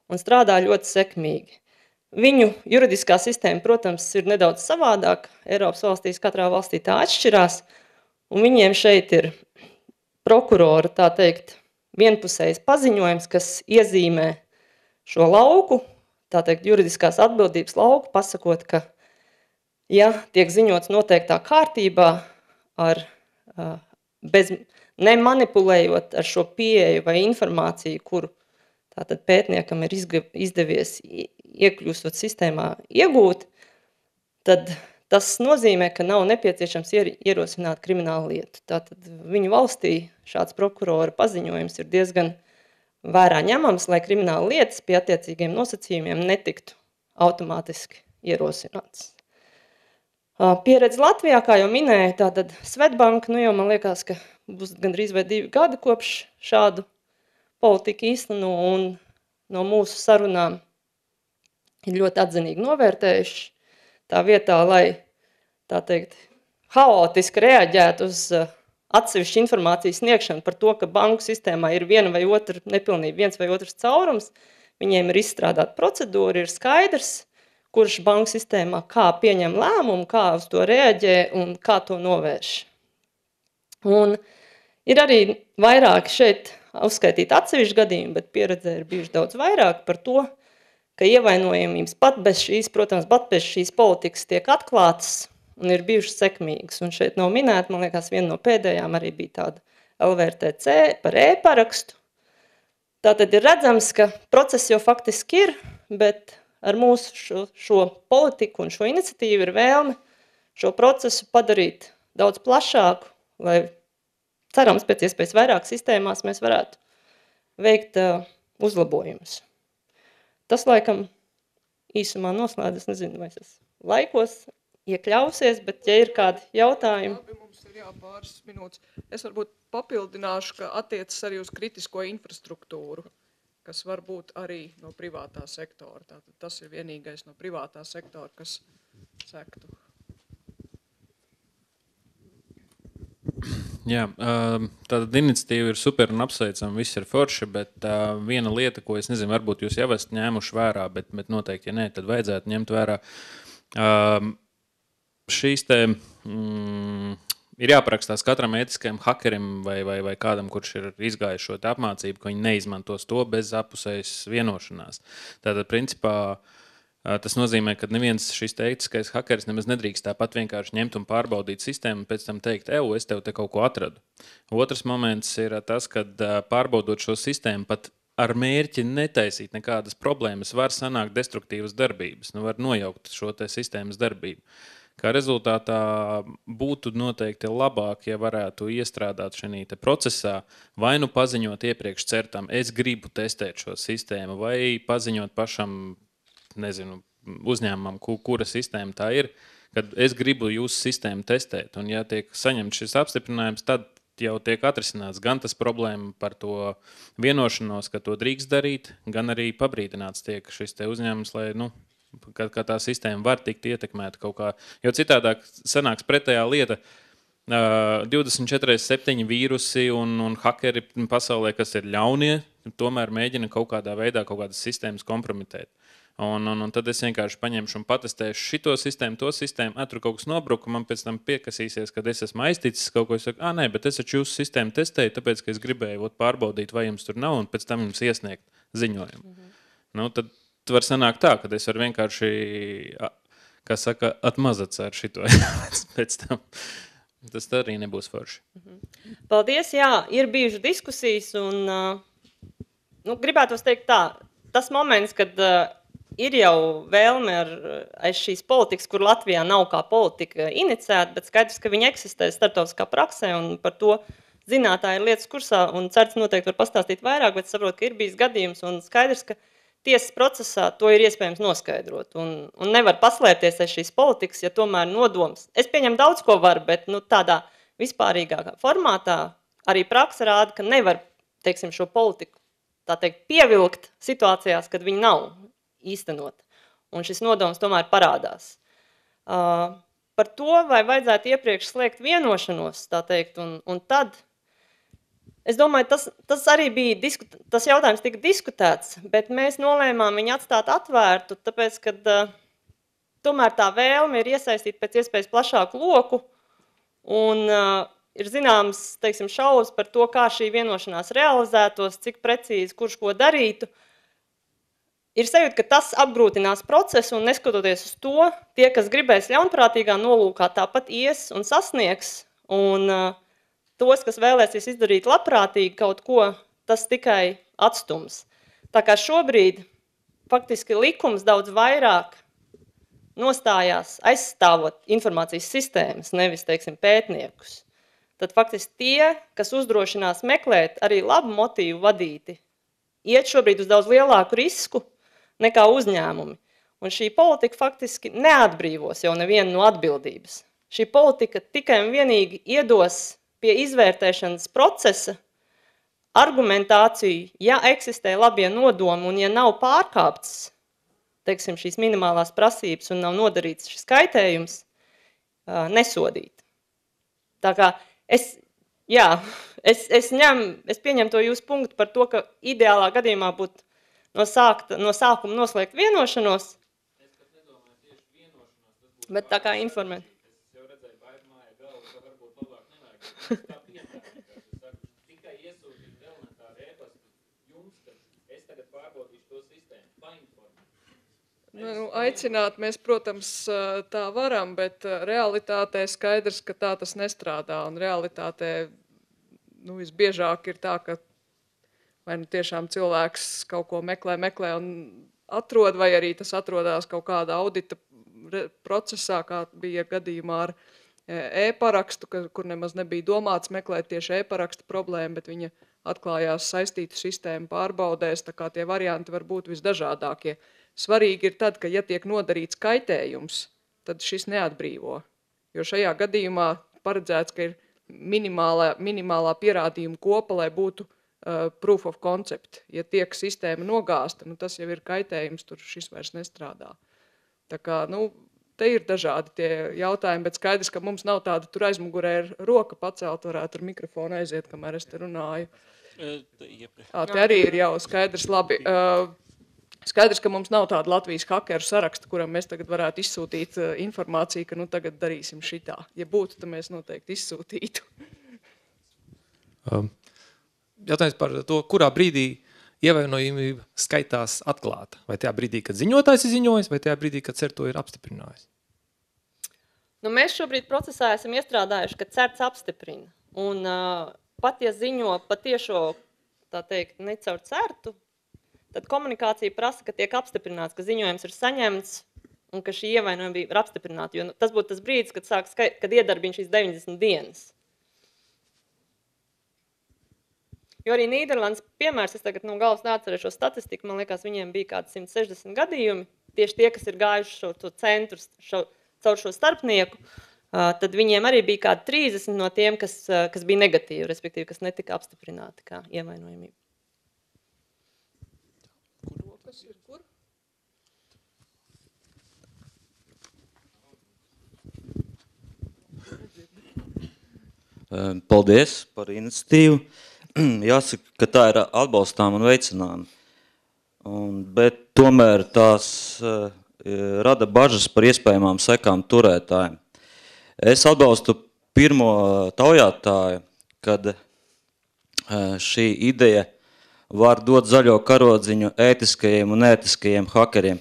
un strādā ļoti sekmīgi. Viņu juridiskā sistēma, protams, ir nedaudz savādāk. Eiropas valstīs katrā valstī tā atšķirās, un viņiem šeit ir prokurora, tā teikt, vienpusējs paziņojums, kas iezīmē šo lauku, tā teikt, juridiskās atbildības lauku, pasakot, ka, ja tiek ziņots noteiktā kārtībā, ar, bez, nemanipulējot ar šo pieeju vai informāciju, kuru tātad pētniekam ir izdevies iekļūstot sistēmā iegūt, tad tas nozīmē, ka nav nepieciešams ierosināt kriminālu lietu. Tātad viņu valstī šāds prokurora paziņojums ir diezgan vērā ņemams, lai krimināla lietas pie attiecīgiem nosacījumiem netiktu automātiski ierosināts. Pieredze Latvijā, kā jau minēju, tātad Svetbanka, nu jau man liekas, ka būs gandrīz vai divi gadi kopš šādu politiku īsteno, un no mūsu sarunām ir ļoti atzinīgi novērtējuši tā vietā, lai, tā teikt, haotiski reaģētu uz atsevišķu informācijas sniegšanu par to, ka banku sistēmā ir viena vai otra nepilnība, viens vai otrs caurums, viņiem ir izstrādāta procedūra, ir skaidrs, kurš banku sistēmā kā pieņem lēmumu, kā uz to reaģē un kā to novērš. Un ir arī vairāki šeit uzskaitīt atsevišķi gadījumi, bet pieredzē ir bijuši daudz vairāk par to, ka ievainojamības pat bez šīs, protams, pat bez šīs politikas tiek atklātas un ir bijušas sekmīgas. Un šeit nav minēta, man liekas, viena no pēdējām arī bija tāda L V R T C par e-parakstu. Tātad ir redzams, ka process jau faktiski ir, bet ar mūsu šo, šo politiku un šo iniciatīvu ir vēlme šo procesu padarīt daudz plašāku, lai cerams pēc iespējas vairāk sistēmās mēs varētu veikt uh, uzlabojumus. Tas, laikam, īsumā noslēdz, es nezinu, vai es laikos iekļausies, bet ja ir kādi jautājumi. Labi, mums ir jā, pāris minūtes. Es varbūt papildināšu, ka attiecas arī uz kritisko infrastruktūru, kas var būt arī no privātā sektora. Tātad tas ir vienīgais no privātā sektora, kas sektu. Jā, tātad iniciatīva ir super un apsveicama, viss ir forši, bet uh, viena lieta, ko es nezinu, varbūt jūs jau esat ņēmuši vērā, bet, bet noteikti, ja nē, tad vajadzētu ņemt vērā. Uh, šīs te mm, ir jāparakstās katram ētiskajam hakerim vai, vai, vai kādam, kurš ir izgājis šo apmācību, ka viņi neizmantos to bez apusējas vienošanās. Tātad, principā, tas nozīmē, ka neviens šis ētiskais hakeris nemaz nedrīkst tāpat vienkārši ņemt un pārbaudīt sistēmu un pēc tam teikt, eju, es tev te kaut ko atradu. Otrs moments ir tas, kad pārbaudot šo sistēmu pat ar mērķi netaisīt nekādas problēmas, var sanākt destruktīvas darbības, nu var nojaukt šo te sistēmas darbību. Kā rezultātā būtu noteikti labāk, ja varētu iestrādāt šajā te procesā, vai nu paziņot iepriekš certam, es gribu testēt šo sistēmu, vai paziņot pašam, nezinu, uzņēmumam, kura sistēma tā ir, kad es gribu jūsu sistēmu testēt. Un ja tiek saņemts šis apstiprinājums, tad jau tiek atrisināts gan tas problēma par to vienošanos, ka to drīkst darīt, gan arī pabrīdināts tiek šis te uzņēmums, lai, nu, ka, ka tā sistēma var tikt ietekmēta kaut kā. Jo citādāk sanāks pretējā lieta, divdesmit četri septiņi vīrusi un, un hakeri pasaulē, kas ir ļaunie, tomēr mēģina kaut kādā veidā kaut kādas sistēmas kompromitēt. Un, un, un tad es vienkārši paņemšu un patestēšu šito sistēmu, to sistēmu, tur kaut kas nobruka, man pēc tam piekasīsies, kad es esmu aizticis kaut ko, es saku, ā, nē, bet es taču jūsu sistēmu testēju, tāpēc, ka es gribēju ot, pārbaudīt, vai jums tur nav, un pēc tam jums iesniegt ziņojumu. Mhm. Nu, tad var sanākt tā, ka es varu vienkārši, kā saka, atmazats ar šito pēc tam. Tas arī nebūs forši. Mhm. Paldies, jā, ir bijuši diskusijas, un nu, gribētos teikt tā, tas moments, kad ir jau vēlme ar aiz šīs politikas, kur Latvijā nav kā politika inicēta, bet skaidrs, ka viņa eksistē starptautiskā praksē, un par to zinātāji ir lietas kursā, un Certs noteikti var pastāstīt vairāk, bet saprot, ka ir bijis gadījums, un skaidrs, ka tiesas procesā to ir iespējams noskaidrot, un, un nevar paslēpties aiz šīs politikas, ja tomēr nodoms. Es pieņemu daudz ko var, bet nu, tādā vispārīgākā formātā arī praksa rāda, ka nevar, teiksim, šo politiku, tā teikt, pievilkt situācijās, kad viņi nav īstenot. Un šis nodoms tomēr parādās. Uh, par to, vai vajadzētu iepriekš slēgt vienošanos, tā teikt, un, un tad Es domāju, tas, tas arī bija, disku, tas jautājums tika diskutēts, bet mēs nolēmām viņu atstāt atvērtu, tāpēc, ka uh, tomēr tā vēlme ir iesaistīt pēc iespējas plašāku loku, un uh, ir zināms, teiksim, šaubas par to, kā šī vienošanās realizētos, cik precīzi, kurš ko darītu. Ir sajūta, ka tas apgrūtinās procesu, un neskatoties uz to, tie, kas gribēs ļaunprātīgā nolūkā, tāpat ies un sasniegs, un uh, tos, kas vēlēsies izdarīt labprātīgi kaut ko, tas tikai atstums. Tā kā šobrīd faktiski likums daudz vairāk nostājās aizstāvot informācijas sistēmas, nevis, teiksim, pētniekus. Tad faktiski tie, kas uzdrošinās meklēt arī labu motīvu vadīti, iet šobrīd uz daudz lielāku risku nekā uzņēmumi. Un šī politika faktiski neatbrīvos jau nevienu no atbildības. Šī politika tikai un vienīgi iedos pie izvērtēšanas procesa argumentāciju, ja eksistē labie nodomi un ja nav pārkāpts, teiksim, šīs minimālās prasības un nav nodarīts šis kaitējums, nesodīt. Tā kā es, jā, es, es, ņem, es pieņemu to jūsu punktu par to, ka ideālā gadījumā būtu no, sākt, no sākuma noslēgt vienošanos, es pat nedomāju tieši vienošanos, bet tā kā informēt. Es jau redzēju baidmāja galvu, ka varbūt labāk nevajag. Tā piemēram, es saku, tikai iesūtīt elementāri e-pastu jums, ka es tagad pārbaudīšu to sistēmu, painformēt. Nu, aicināt mēs, protams, tā varam, bet realitātē skaidrs, ka tā tas nestrādā. Un realitātē nu, visbiežāk ir tā, ka vai nu tiešām cilvēks kaut ko meklē, meklē un atrod, vai arī tas atrodās kaut kāda audita procesā, kā bija gadījumā ar e-parakstu, kur nemaz nebija domāts meklēt tieši e-paraksta problēmu, bet viņa atklājās saistītu sistēmu pārbaudēs, tā kā tie varianti var būt visdažādākie. Svarīgi ir tad, ka, ja tiek nodarīts kaitējums, tad šis neatbrīvo. Jo šajā gadījumā paredzēts, ka ir minimālā, minimālā pierādījuma kopa, lai būtu uh, proof of concept. Ja tiek sistēma nogāsta, nu, tas jau ir kaitējums, tur šis vairs nestrādā. Tā kā, nu, te ir dažādi tie jautājumi, bet skaidrs, ka mums nav tāda tur aizmugurē ir roka pacelt, varētu ar mikrofonu aiziet, kamēr es te runāju. À, te arī ir jau skaidrs labi. Uh, Skaidrs, ka mums nav tāda Latvijas hakeru saraksta, kuram mēs tagad varētu izsūtīt uh, informāciju, ka nu tagad darīsim šitā. Ja būtu, tad mēs noteikti izsūtītu. Um, jautājums par to, kurā brīdī ievainojamība skaitās atklāta. Vai tajā brīdī, kad ziņotājs ir ziņojis, vai tajā brīdī, kad C E R to ir apstiprinājis? Nu, mēs šobrīd procesā esam iestrādājuši, ka C E R T apstiprina. Un uh, pat ja ziņo patiešo, tā teikt, ne caur C E R T-u, tad komunikācija prasa, ka tiek apstiprināts, ka ziņojums ir saņemts un ka šī ievainojamība ir apstiprināta. Jo tas būtu tas brīdis, kad, sāk skait, kad iedarbina šīs deviņdesmit dienas. Jo arī Nīderlandes piemērs, es tagad no galvas neatcerēšu statistiku, man liekas, viņiem bija kādi simt sešdesmit gadījumi. Tieši tie, kas ir gājuši šo to centru, šo, caur šo starpnieku, tad viņiem arī bija kādi trīsdesmit no tiem, kas, kas bija negatīvi, respektīvi, kas netika apstiprināti kā ievainojamība. Ir kur? Paldies par iniciatīvu. Jāsaka, ka tā ir atbalstām un veicinām. Un, bet tomēr tās uh, rada bažas par iespējamām sekām turētājiem. Es atbalstu pirmo taujātāju, kad uh, šī ideja var dot zaļo karodziņu ētiskajiem un ētiskajiem hakeriem.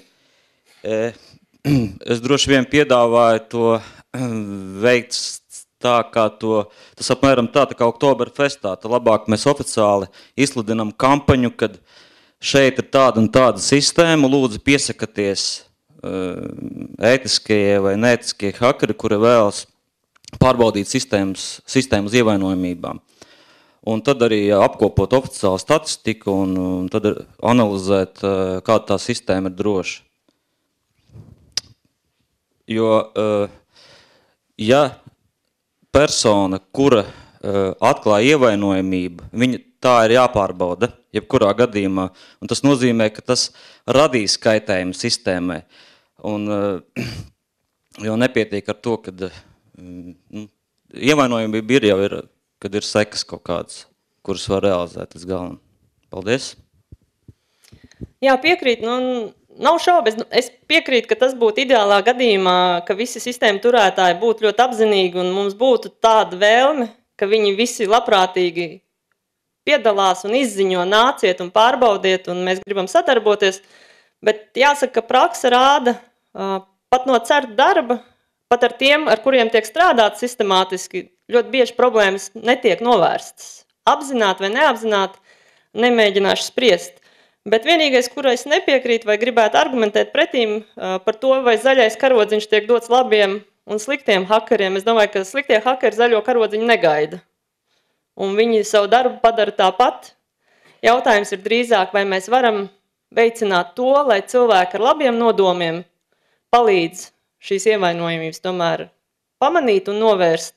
Es droši vien piedāvāju to veikt tā, kā to, tas apmēram tā, tā kā Oktoberfestā, tā labāk mēs oficiāli izsludinām kampaņu, kad šeit ir tāda un tāda sistēma, lūdzu piesakaties ētiskie vai neētiskie hakeri, kuri vēlas pārbaudīt sistēmas, sistēmas ievainojamībām. Un tad arī apkopot oficiālu statistiku un, un tad analizēt, kāda tā sistēma ir droša. Jo, ja persona, kura atklāja ievainojamību, viņa tā ir jāpārbauda, jebkurā gadījumā, un tas nozīmē, ka tas radīs kaitējumu sistēmai. Un, jo nepietiek ar to, kad nu, ievainojamība ir jau ir, kad ir sekas kaut kādas. kuras var realizēt līdz galam. Paldies! Jā, piekrīt. Nu, nav šaubu. Es, es piekrītu, ka tas būtu ideālā gadījumā, ka visi sistēma turētāji būtu ļoti apzinīgi un mums būtu tāda vēlme, ka viņi visi labprātīgi piedalās un izziņo, nāciet un pārbaudiet, un mēs gribam sadarboties. Bet jāsaka, ka praksa rāda pat no certa darba, pat ar tiem, ar kuriem tiek strādāt sistemātiski, ļoti bieži problēmas netiek novērstas. Apzināti vai neapzināti, nemēģināšu spriest. Bet vienīgais, kuru es nepiekrītu vai gribētu argumentēt pretīm par to, vai zaļais karodziņš tiek dots labiem un sliktiem hakeriem, es domāju, ka sliktie hakeri zaļo karodziņu negaida. Un viņi savu darbu padara tāpat. Jautājums ir drīzāk, vai mēs varam veicināt to, lai cilvēki ar labiem nodomiem palīdz šīs ievainojumības tomēr pamanīt un novērst.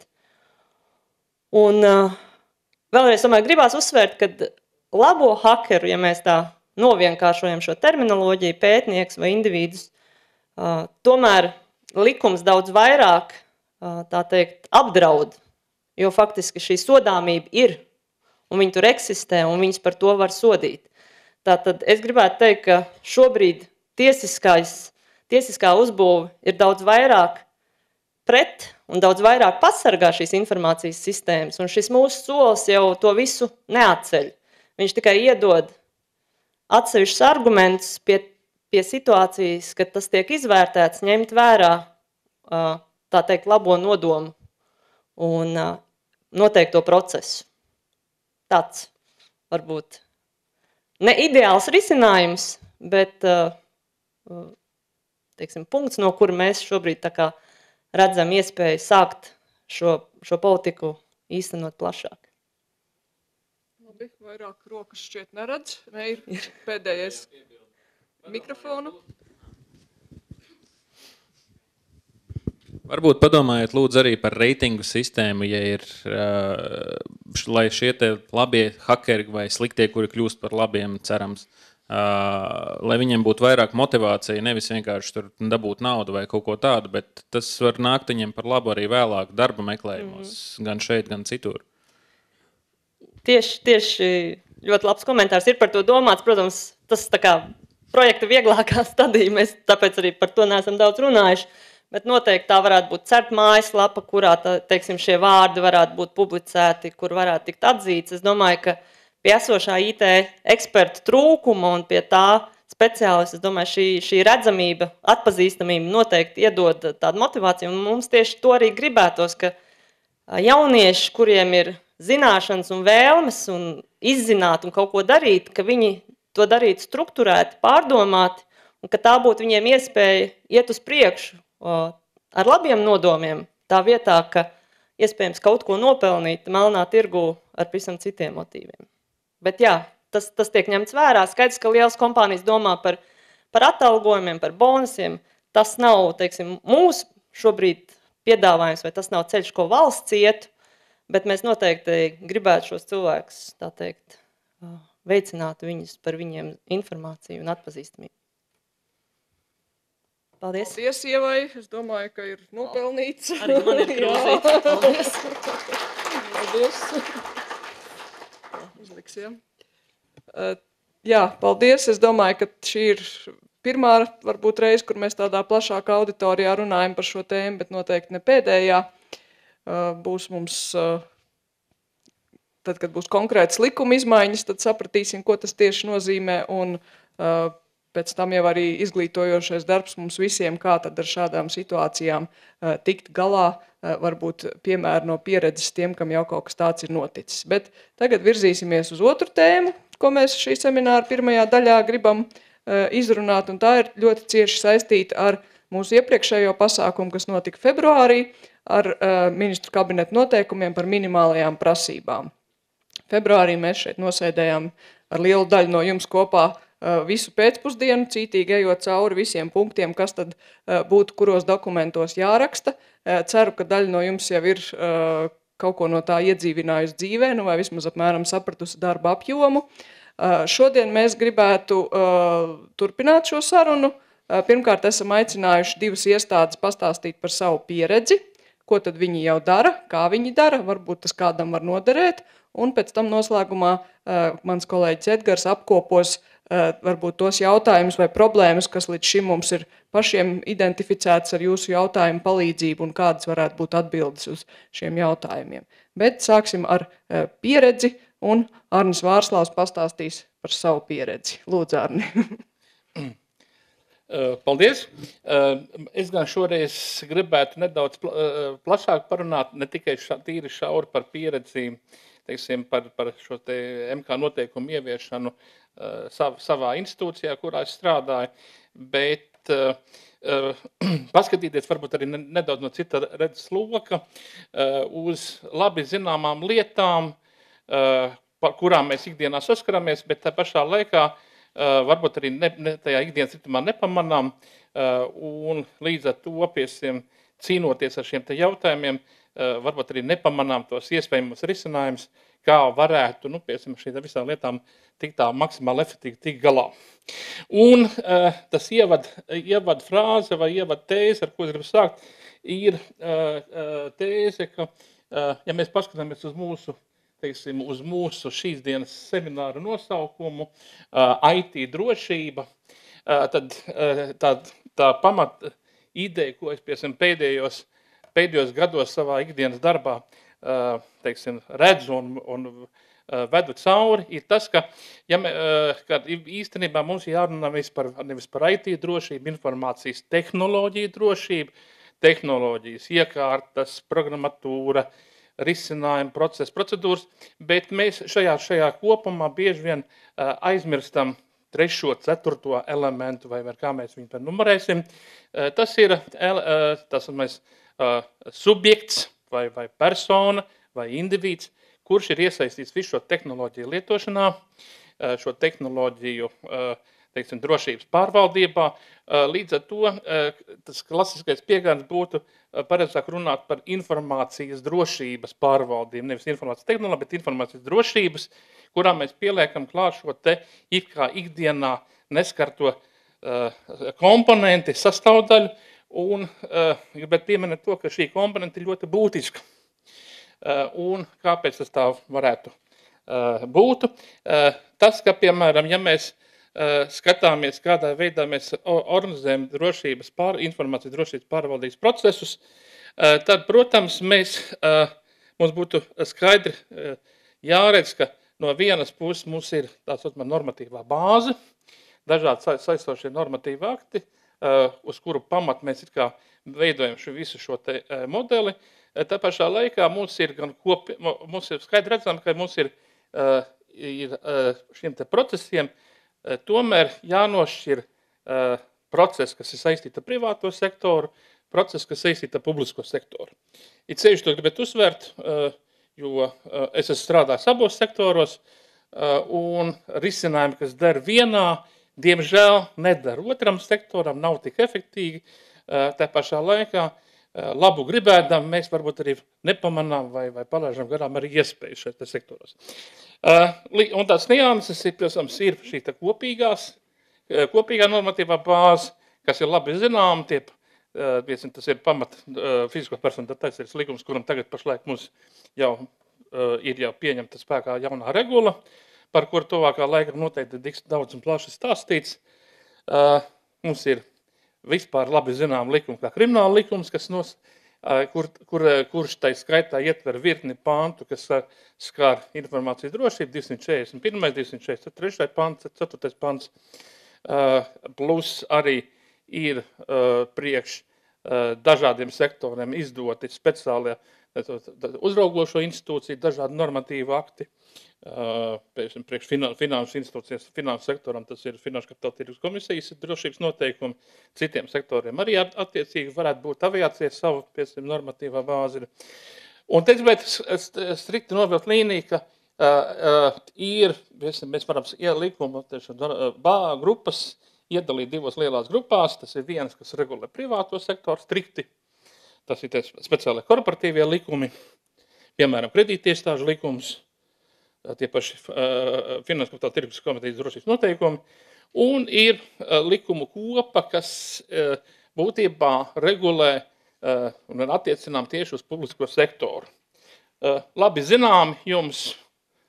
Un uh, vēlreiz tomēr gribās uzsvērt, ka labo hakeru, ja mēs tā novienkāršojam šo terminoloģiju, pētnieks vai individus, uh, tomēr likums daudz vairāk, uh, tā teikt, apdraud, jo faktiski šī sodāmība ir, un viņi tur eksistē, un viņus par to var sodīt. Tātad es gribētu teikt, ka šobrīd tiesiskais, tiesiskā uzbūve ir daudz vairāk pret un daudz vairāk pasargā šīs informācijas sistēmas, un šis mūsu solis jau to visu neatceļ. Viņš tikai iedod atsevišķus argumentus pie, pie situācijas, kad tas tiek izvērtēts, ņemt vērā, tā teikt, labo nodomu un noteikto procesu. Tāds varbūt ne ideāls risinājums, bet teiksim, punkts, no kura mēs šobrīd tā kā redzam iespēju sākt šo, šo politiku īstenot plašāk. Labi, vairāk rokas šķiet neredz. Ne, ir, ir pēdējais mikrofonu. Varbūt padomājiet lūdzu arī par reitingu sistēmu, ja ir, uh, lai šie te labie hakeri vai sliktie, kuri kļūst par labiem, cerams, uh, lai viņiem būtu vairāk motivācija, nevis vienkārši tur dabūt naudu vai kaut ko tādu, bet tas var nākt viņiem par labu arī vēlāk darba meklējumos, mm. gan šeit, gan citur. Tieši, tieši ļoti labs komentārs ir par to domāts. Protams, tas tā kā projekta vieglākā stadija, mēs tāpēc arī par to neesam daudz runājuši. Bet noteikti tā varētu būt CERT mājaslapa, kurā tā, teiksim, šie vārdi varētu būt publicēti, kur varētu tikt atzīts. Es domāju, ka pie esošā I T ekspertu trūkuma un pie tā speciālisti, es domāju, šī, šī redzamība, atpazīstamība noteikti iedod tādu motivāciju. Un mums tieši to arī gribētos, ka jaunieši, kuriem ir zināšanas un vēlmes un izzināt un kaut ko darīt, ka viņi to darītu strukturēti, pārdomāti, un ka tā būtu viņiem iespēja iet uz priekšu ar labiem nodomiem, tā vietā, ka iespējams kaut ko nopelnīt melnā tirgu ar pavisam citiem motīviem. Bet jā, tas, tas tiek ņemts vērā. Skaidrs, ka lielas kompānijas domā par, par atalgojumiem, par bonusiem. Tas nav, teiksim, mūsu šobrīd piedāvājums, vai tas nav ceļš, ko valsts iet, bet mēs noteikti gribētu šos cilvēkus, tā teikt, veicināt viņus par viņiem informāciju un atpazīstamību. Paldies. Paldies, Ievai. Es domāju, ka ir nopelnīts. Arī man ir krūzīt. Paldies. Paldies. Uzliksiem. Jā, paldies. Es domāju, ka šī ir pirmā varbūt reize, kur mēs tādā plašākā auditorijā runājam par šo tēmu, bet noteikti ne pēdējā. Būs mums, tad, kad būs konkrētas likuma izmaiņas, tad sapratīsim, ko tas tieši nozīmē, un pēc tam jau arī izglītojošais darbs mums visiem, kā tad ar šādām situācijām tikt galā, varbūt piemēri no pieredzes tiem, kam jau kaut kas tāds ir noticis. Bet tagad virzīsimies uz otru tēmu, ko mēs šī semināra pirmajā daļā gribam izrunāt, un tā ir ļoti cieši saistīta ar mūsu iepriekšējo pasākumu, kas notika februārī, ar ministru kabineta noteikumiem par minimālajām prasībām. Februārī mēs šeit nosēdējām ar lielu daļu no jums kopā visu pēcpusdienu, cītīgi ejot cauri visiem punktiem, kas tad būtu, kuros dokumentos jāraksta. Ceru, ka daļa no jums jau ir kaut ko no tā iedzīvinājusi dzīvē, nu vai vismaz apmēram sapratusi darba apjomu. Šodien mēs gribētu turpināt šo sarunu. Pirmkārt, esam aicinājuši divas iestādes pastāstīt par savu pieredzi, ko tad viņi jau dara, kā viņi dara, varbūt tas kādam var noderēt. un pēc tam noslēgumā mans kolēģis Edgars apkopos varbūt tos jautājumus vai problēmas, kas līdz šim mums ir pašiem identificētas ar jūsu jautājumu palīdzību un kādas varētu būt atbildes uz šiem jautājumiem. Bet sāksim ar pieredzi, un Arnis Vārslavs pastāstīs par savu pieredzi. Lūdzu, Arni. Paldies. Es gan šoreiz gribētu nedaudz plašāk parunāt, ne tikai šā, tīri šauri par pieredzi, teiksim, par, par šo te M K noteikumu ieviešanu sav, savā institūcijā, kurā es strādāju, bet uh, paskatīties varbūt arī nedaudz no cita redzes loka uh, uz labi zināmām lietām, uh, par kurām mēs ikdienā saskaramies, bet tā pašā laikā uh, varbūt arī ne, ne, tajā ikdienas ritmā nepamanām uh, un līdz ar to piesiem cīnoties ar šiem te jautājumiem, uh, varbūt arī nepamanām tos iespējamos risinājumus, kā varētu, nu, piemēram, šīm visām lietām tik tā maksimāli efektīvi tik galā. Un uh, tas ievad, ievad frāze vai ievad tēze, ar ko es gribu sākt, ir uh, tēze, ka, uh, ja mēs paskatāmies uz mūsu, teiksim, uz mūsu šīs dienas semināru nosaukumu, uh, I T drošība, uh, tad uh, tā, tā pamat ideja, ko es, piemēram, pēdējos, pēdējos gados savā ikdienas darbā, Uh, teiksim, redzu un, un uh, vedu cauri, ir tas, ka, ja me, uh, ka īstenībā mums jārunā nevis par, nevis par I T drošību, informācijas tehnoloģiju drošību, tehnoloģijas, iekārtas, programmatūra, risinājumi, procesi, procedūras, bet mēs šajā, šajā kopumā bieži vien uh, aizmirstam trešo, ceturto elementu, vai kā mēs viņu numurēsim. Uh, tas ir uh, tas mēs, uh, subjekts, Vai, vai persona, vai indivīds, kurš ir iesaistīts visu šo tehnoloģiju lietošanā, šo tehnoloģiju, teiksim, drošības pārvaldībā. Līdz ar to tas klasiskais pieejams būtu pareizāk runāt par informācijas drošības pārvaldību, nevis informācijas tehnoloģiju, bet informācijas drošības, kurā mēs pieliekam klāt šo te it kā ikdienā neskarto komponenti, sastāvdaļu, un uh, gribētu pieminēt to, ka šī komponenta ir ļoti būtiska. Uh, un kāpēc tas tā varētu uh, būt? Uh, tas, ka, piemēram, ja mēs uh, skatāmies, kādā veidā mēs organizējam drošības pār, informācijas drošības pārvaldības procesus, uh, tad, protams, mēs, uh, mums būtu skaidri uh, jāredz, ka no vienas puses mums ir tā saucamā normatīvā bāze, dažādi saistošie normatīvi akti, Uh, uz kuru pamat mēs it kā veidojam šo visu šo te uh, modeli. Uh, tā pašā laikā mums ir gan kopi, mums ir skaidri redzam, ka mums ir, uh, ir uh, šiem te procesiem uh, tomēr jānošķir uh, procesi, kas ir saistīti ar privāto sektoru, procesi, kas ir saistīti ar publisko sektoru. It sevišķi to gribētu uzsvērt, uh, jo uh, es esmu strādājis abos sektoros, uh, un risinājumi, kas der vienā, diemžēl nedara otram sektoram, nav tik efektīgi. Tā pašā laikā labu gribēdam mēs varbūt arī nepamanām vai, vai palaižam garām arī iespēju šeit sektoros. Un tās nianses ir, protams, ir šī kopīgās, kopīgā normatīvā bāze, kas ir labi zinām, tie, tas ir pamat fizisko personu dataizsardzības likums, kuram tagad pašlaik mums jau ir jau pieņemta spēkā jaunā regula, par kur tuvākā laika noteikti tiks daudz un plaši stāstīts. Uh, mums ir vispār labi zinām likumi, kā krimināla likums, kas nos, uh, kur, kur, kurš tai skaitā ietver virkni pantu, kas skar informācijas drošību, divsimt četrdesmit pirmais, divsimt četrdesmit trešais pants, ceturtais pants, uh, plus arī ir uh, priekš uh, dažādiem sektoriem izdoti speciālie uzraugošo institūciju, dažādi normatīvi akti. Uh, priekš finanšu institūcijas, finanšu sektoram, tas ir Finanšu kapitāla tirgus komisijas drošības noteikumi, citiem sektoriem arī attiecīgi varētu būt aviācijas savu, piemēram, normatīvā bāzi. Un te gribētu strikti novilkt līniju, ka uh, uh, ir, mēs varam ielikumu grupas iedalīt divos lielās grupās, tas ir viens, kas regulē privāto sektoru strikti, tas ir speciālie korporatīvie likumi, piemēram, kredītiestāžu likums, tie paši uh, Finanšu kapitāla tirgus komitejas drošības noteikumi, un ir uh, likumu kopa, kas uh, būtībā regulē uh, un attiecinām tieši uz publisko sektoru. Uh, labi zināmi jums,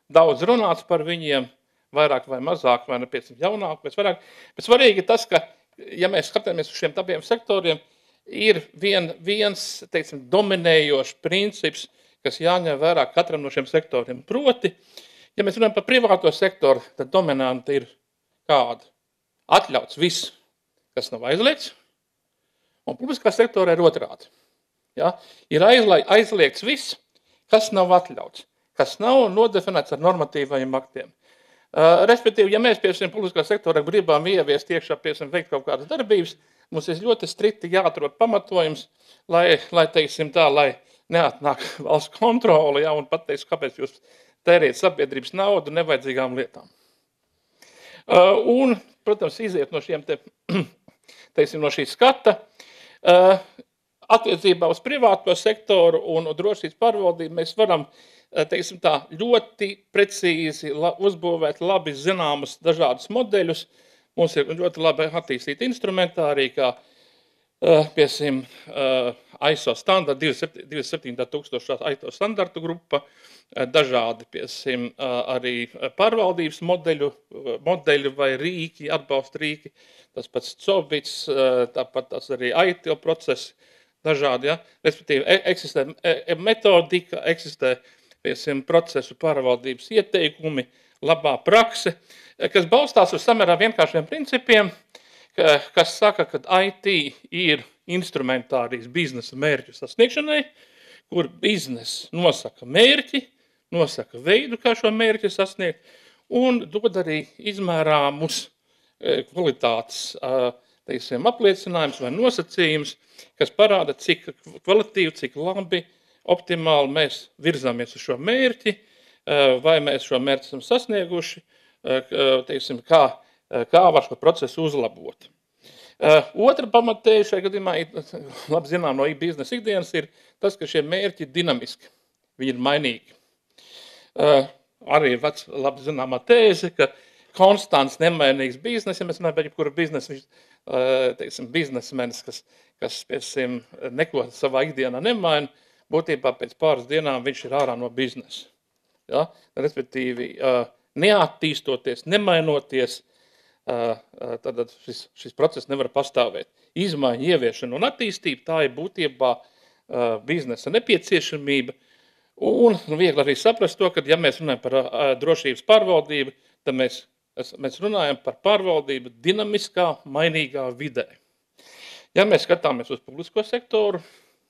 daudz runāts par viņiem, vairāk vai mazāk, vai nepieciešams jaunāk, bet vairāk. Bet svarīgi tas, ka, ja mēs skatāmies uz šiem abiem sektoriem, ir vien, viens, teiksim, dominējošs princips, kas jāņem vērā katram no šiem sektoriem. Proti, ja mēs runājam par privāto sektoru, tad dominanti ir kāda? Atļauts viss, kas nav aizliegts, un publiskā sektora ir otrādi. Ja? Ir aizliegts viss, kas nav atļauts, kas nav nodefinēts ar normatīvajiem aktiem. Uh, respektīvi, ja mēs, piemēram, publiskā sektorā gribam ieviest iekšā, piemēram, veikt kaut kādas darbības, mums ir ļoti strikti jāatrod pamatojums, lai, lai teiksim tā, lai neatnāk valsts kontrole, ja, un pateiks, kāpēc jūs tērējat sabiedrības naudu nevajadzīgām lietām. Uh, un, protams, iziet no šiem te, teiksim, no šī skata, uh, attiecībā uz privāto sektoru un drošības pārvaldību mēs varam teiksim tā, ļoti precīzi la, uzbūvēt labi zināmus dažādus modeļus. Mums ir ļoti labi attīstīti instrumentārī, kā, uh, piesim, uh, I S O standarta, divdesmit septiņi tūkstoši I S O standartu grupa, uh, dažādi, piesim, uh, arī pārvaldības modeļu, uh, modeļu vai rīki, atbalsta rīki, tas pats Cobits, uh, tāpat tas arī I T O procesi, dažādi, ja, respektīvi, eksistē metodika, eksistē piesim, procesu pārvaldības ieteikumi, labā prakse, kas balstās uz samērā vienkāršiem principiem, kas saka, ka I T ir instrumentārijas biznesa mērķu sasniegšanai, kur biznes nosaka mērķi, nosaka veidu, kā šo mērķi sasniegt, un dod arī izmērāmus kvalitātes teiksim, apliecinājums vai nosacījums, kas parāda, cik kvalitīvi, cik labi, optimāli mēs virzāmies uz šo mērķi, vai mēs šo mērķi esam sasnieguši, teiksim, kā, kā var šo procesu uzlabot. Otra pamatēja šajā gadījumā, labi zinām no biznesa ikdienas, ir tas, ka šie mērķi ir dinamiski, viņi ir mainīgi. Arī vec, labi zināmā tēze, ka konstants, nemainīgs biznes, ja mēs runājam par jebkuru biznesu, teiksim, biznesmenis, kas, kas piesim, neko savā ikdienā nemaina, būtībā pēc pāris dienām viņš ir ārā no biznesa. Ja? Respektīvi, neattīstoties, nemainoties, tad šis, šis process nevar pastāvēt. Izmaiņa, ieviešana un attīstība, tā ir būtībā biznesa nepieciešamība. Un viegli arī saprast to, ka, ja mēs runājam par drošības pārvaldību, tad mēs, mēs runājam par pārvaldību dinamiskā, mainīgā vidē. Ja mēs skatāmies uz publisko sektoru,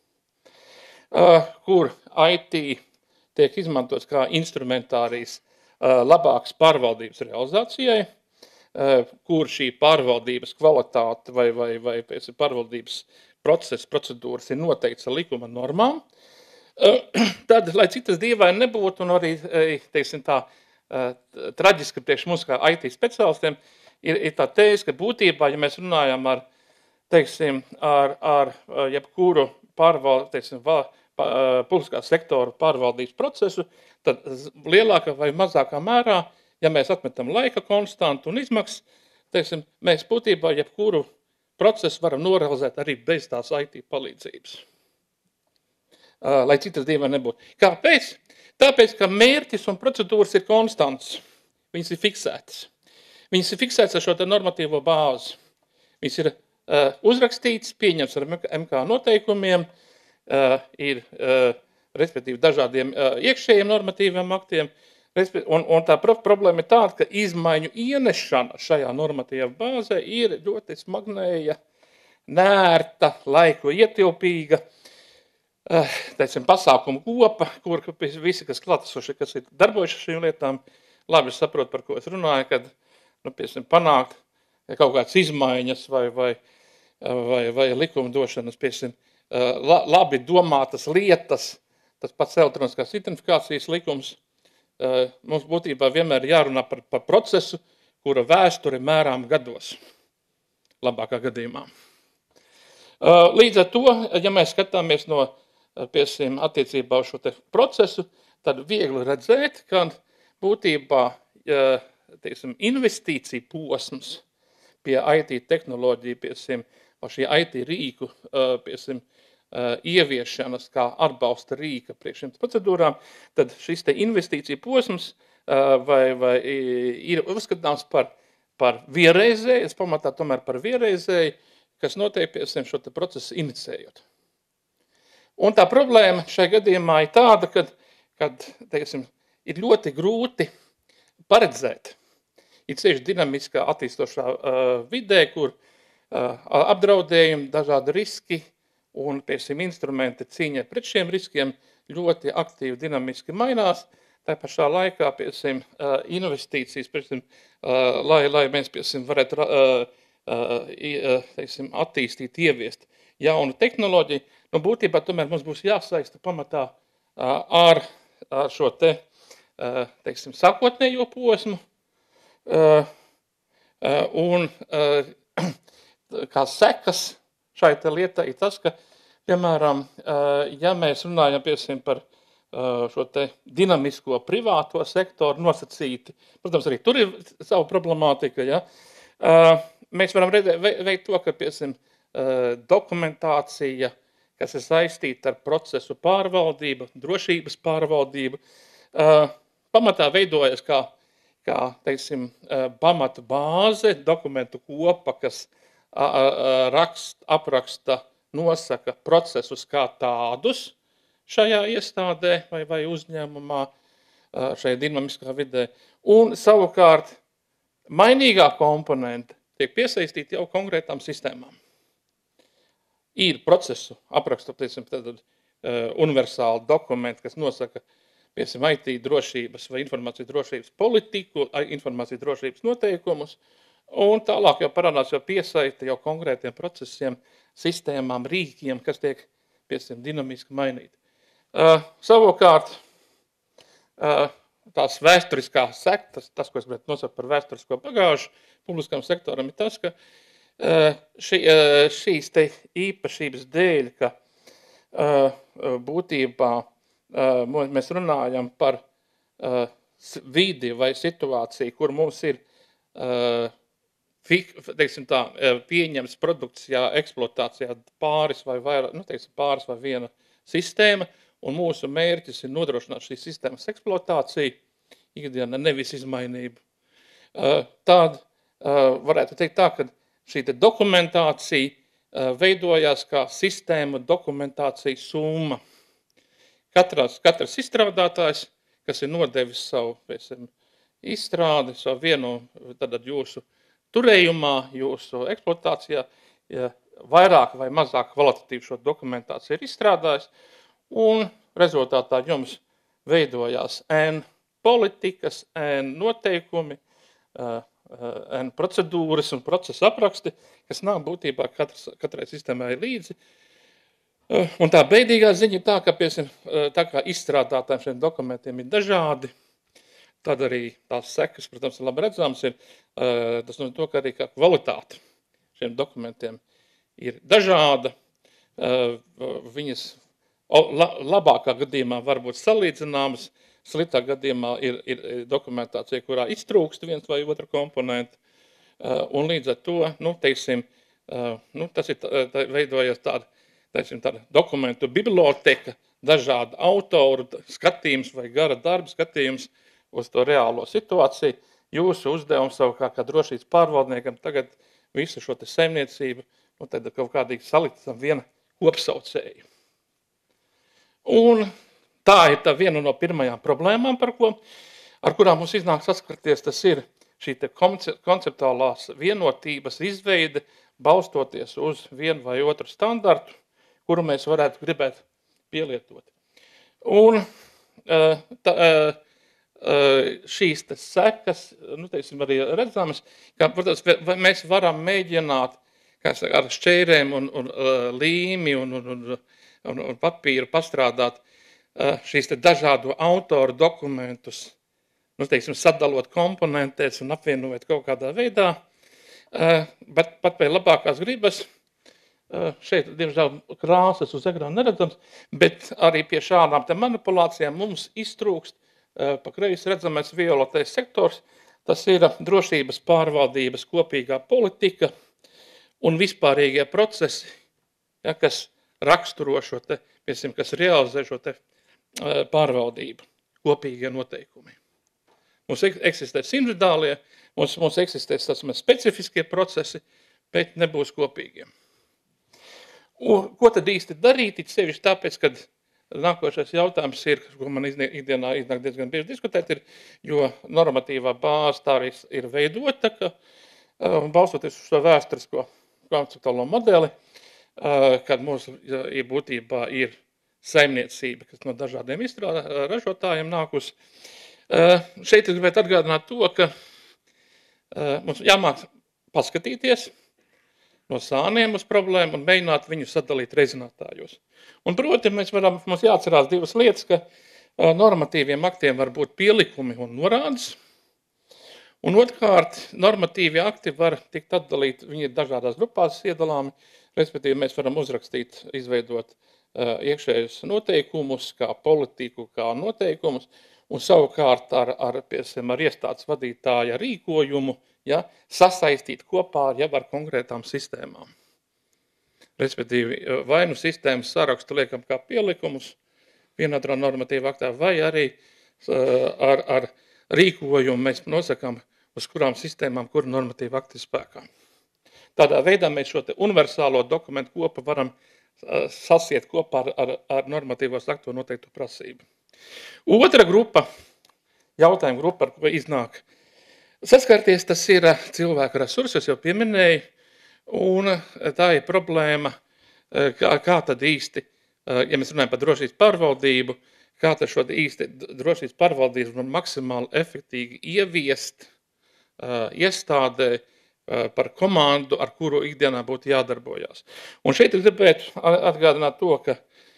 Uh, kur I T tiek izmantots kā instrumentārijas uh, labākas pārvaldības realizācijai, uh, kur šī pārvaldības kvalitāte vai, vai, vai pēc pārvaldības procesa, procedūras ir noteikts ar likuma normām, uh, tad, lai citas dīvaini nebūtu, un arī, teiksim tā, uh, traģiski priekš mums kā I T speciālistiem, ir, ir tā tēze, ka būtībā, ja mēs runājam ar, teiksim, ar, ar jebkuru pārvaldu, teiksim, publiskā sektora pārvaldības procesu, tad lielākā vai mazākā mērā, ja mēs atmetam laika konstantu un izmaksas, teiksim, mēs būtībā jebkuru procesu varam norealizēt arī bez tās I T palīdzības. Lai citas dieva nebūtu. Kāpēc? Tāpēc, ka mērķis un procedūras ir konstants. Viņas ir fiksētas. Viņas ir fiksētas ar šo te normatīvo bāzi. Viņas ir uh, uzrakstīts, pieņemts ar M K noteikumiem, Uh, ir, uh, respektīvi, dažādiem uh, iekšējiem normatīviem aktiem, un, un tā problēma ir tāda, ka izmaiņu ienešana šajā normatīvā bāzē ir ļoti smagnēja, nērta, laiku ietilpīga, uh, teicam, pasākumu kopa, kur visi, kas klātesoši, kas ir darbojuši šīm lietām, labi saprot, par ko es runāju, kad, nu, piemēram, panākt kaut kādas izmaiņas vai, vai, vai, vai likumdošanas, piemēram, labi domātas lietas, tas pats elektroniskās identifikācijas likums, mums būtībā vienmēr jārunā par, par procesu, kura vēsture mērām gados, labākā gadījumā. Līdz ar to, ja mēs skatāmies no, piesim, attiecībā uz šo te procesu, tad viegli redzēt, ka būtībā, teiksim, investīcija posms pie I T tehnoloģiju, piesim, šī I T rīku, piesim, ieviešanas kā atbalsta rīka priekš šiem procedūrām, tad šis te investīcija posms vai, vai ir uzskatāms par, par vienreizēju, es pamatā tomēr par vienreizēju, kas notiek pie šo te procesu inicējot. Un tā problēma šai gadījumā ir tāda, kad, kad teiksim, ir ļoti grūti paredzēt, ir cieši dinamiskā attīstošā uh, vidē, kur uh, apdraudējumi, dažādi riski un, piemēram, instrumenti cīņai pret šiem riskiem ļoti aktīvi, dinamiski mainās. Tā pašā laikā, piemēram, uh, investīcijas, piemēram, uh, lai, lai mēs, piemēram, varētu uh, uh, teiksim, attīstīt, ieviest jaunu tehnoloģiju, nu, būtībā tomēr mums būs jāsaista pamatā uh, ar, ar šo te, uh, teiksim, sākotnējo posmu, Uh, uh, un uh, kā sekas šai te lietai ir tas, ka, piemēram, uh, ja mēs runājam, piemēram, par uh, šo te dinamisko privāto sektoru nosacīti, protams, arī tur ir savu problemātika, ja, uh, mēs varam redzēt, veikt to, ka, piemēram, uh, dokumentācija, kas ir saistīta ar procesu pārvaldību, drošības pārvaldību, uh, pamatā veidojas kā kā, teiksim, pamata bāze, dokumentu kopa, kas rakst, apraksta, nosaka procesus kā tādus šajā iestādē vai, vai uzņēmumā, šajā dinamiskā vidē. Un savukārt mainīgā komponente tiek piesaistīta jau konkrētām sistēmām. Ir procesu apraksta, teiksim, tad, universāli dokumenti, kas nosaka, piemēram, I T drošības vai informācijas drošības politiku, informācijas drošības noteikumus, un tālāk jau parādās jau piesaista jau konkrētiem procesiem, sistēmām, rīkiem, kas tiek, piemēram, dinamiski mainīti. Uh, savukārt, uh, tās vēsturiskās sektas, tas, ko es gribētu nosaukt par vēsturisko bagāžu publiskam sektoram, ir tas, ka uh, šī, uh, šīs te īpašības dēļ, ka uh, būtībā Uh, mēs runājam par uh, vidi vai situāciju, kur mums ir uh, fik, teiksim tā, pieņems produkcijā, eksploatācijā pāris vai, vairāk, nu, teiksim, pāris vai viena sistēma, un mūsu mērķis ir nodrošināt šīs sistēmas eksploatāciju, ikdiena nevis izmainību. Uh, tad uh, varētu teikt tā, ka šī te dokumentācija uh, veidojās kā sistēma dokumentācijas summa. Katras, katrs izstrādātājs, kas ir nodevis savu, piemēram, izstrādi, savu vienu tad jūsu turējumā, jūsu eksploatācijā, ja vairāk vai mazāk kvalitatīvi šo dokumentāciju ir izstrādājis, un rezultātā jums veidojās N politikas, N noteikumi, N procedūras un procesa apraksti, kas nav būtībā katrs, katrai sistēmai līdzi. Un tā beidīgā ziņa ir tā, ka, piemēram, tā kā izstrādātājiem šiem dokumentiem ir dažādi, tad arī tās sekas, protams, labi redzams, ir tas no to, ka arī kā kvalitāte šiem dokumentiem ir dažāda. Viņas labākā gadījumā var būt salīdzināmas, sliktā gadījumā ir, ir dokumentācija, kurā iztrūkst viens vai otra komponenta, un līdz ar to, nu, teiksim, nu, tas ir tā, veidojas tāda, Teiksim, tāda dokumentu biblioteka, dažāda autoru skatījums vai gara darba skatījums uz to reālo situāciju. Jūsu uzdevums savukārt kā drošības pārvaldniekam tagad visu šo te saimniecību, un tad kaut kādīgi salikt tam viena kopsaucēju. Un tā ir tā viena no pirmajām problēmām, par ko, ar kurām mums iznāk saskarties, tas ir šī te konceptuālās vienotības izveide, balstoties uz vienu vai otru standartu, kuru mēs varētu gribēt pielietot. Un tā, šīs sekas, nu, teiksim, arī redzamas, ka, protams, mēs varam mēģināt kā saka, ar šķērēm un, un līmi un, un, un, un, un papīru pastrādāt šīs te dažādu autoru dokumentus, nu, teiksim, sadalot komponentēs un apvienojot kaut kādā veidā, bet pat pēc labākās gribas, šeit, diemžēl, krāsas uz ekrāna neredzams, bet arī pie šādām te manipulācijām mums iztrūkst pa kreisi redzamais violetais sektors, tas ir drošības pārvaldības kopīgā politika un vispārīgie procesi, ja, kas raksturo šo te, piemēram, kas realizē šo te pārvaldību, kopīgie noteikumi. Mums eksistēs individuālie, mums, mums eksistēs tas specifiskie procesi, bet nebūs kopīgie. Un, ko tad īsti darīt? It sevišķi tāpēc, kad nākošais jautājums ir, ko man ikdienā iznāk diezgan bieži diskutēt, ir, jo normatīvā bāze tā arī ir veidota, ka balstoties uz šo vēsturisko konceptuālo modeli, kad mūsu būtībā ir saimniecība, kas no dažādiem izstrādā, ražotājiem nākus. Šeit es gribētu atgādināt to, ka mums jāmāk paskatīties no sāniem uz problēmu un mēģināt viņu sadalīt rezinātājos. Un, proti, mēs varam, mums jāatcerās divas lietas, ka normatīviem aktiem var būt pielikumi un norādes. Un otrkārt, normatīvie akti var tikt atdalīt, viņi ir dažādās grupās iedalāmi, respektīvi mēs varam uzrakstīt, izveidot uh, iekšējus noteikumus, kā politiku, kā noteikumus, un savukārt ar, ar, piesim, ar iestādes vadītāja rīkojumu, ja, sasaistīt kopā ar, jau ar konkrētām sistēmām. Respektīvi, vai nu sistēmas sarakstu liekam kā pielikumus vienādā normatīva aktā, vai arī uh, ar, ar rīkojumu mēs nosakām, uz kurām sistēmām, kura normatīva akti spēkā. Tādā veidā mēs šo te universālo dokumentu kopu varam uh, sasiet kopā ar, ar, ar normatīvos aktu noteiktu prasību. Otra grupa, jautājuma grupa, ar ko iznāk saskarties, tas ir cilvēku resursi, es jau pieminēju, un tā ir problēma, kā, kā tad īsti, ja mēs runājam par drošības pārvaldību, kā tad šo īsti drošības pārvaldību var maksimāli efektīgi ieviest uh, iestādē uh, par komandu, ar kuru ikdienā būtu jādarbojās. Un šeit es gribētu atgādināt to, ka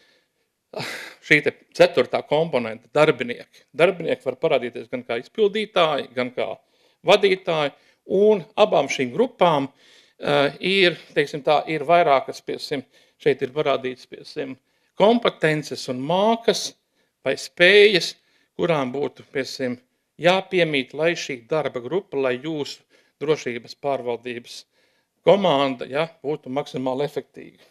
šī te ceturtā komponenta darbinieki. Darbinieki var parādīties gan kā izpildītāji, gan kā vadītāji, un abām šīm grupām uh, ir, teiksim tā, ir vairākas, piesim, šeit ir parādīts, piesim, kompetences un mākas vai spējas, kurām būtu, piesim, jāpiemīt, lai šī darba grupa, lai jūsu drošības pārvaldības komanda, ja, būtu maksimāli efektīga.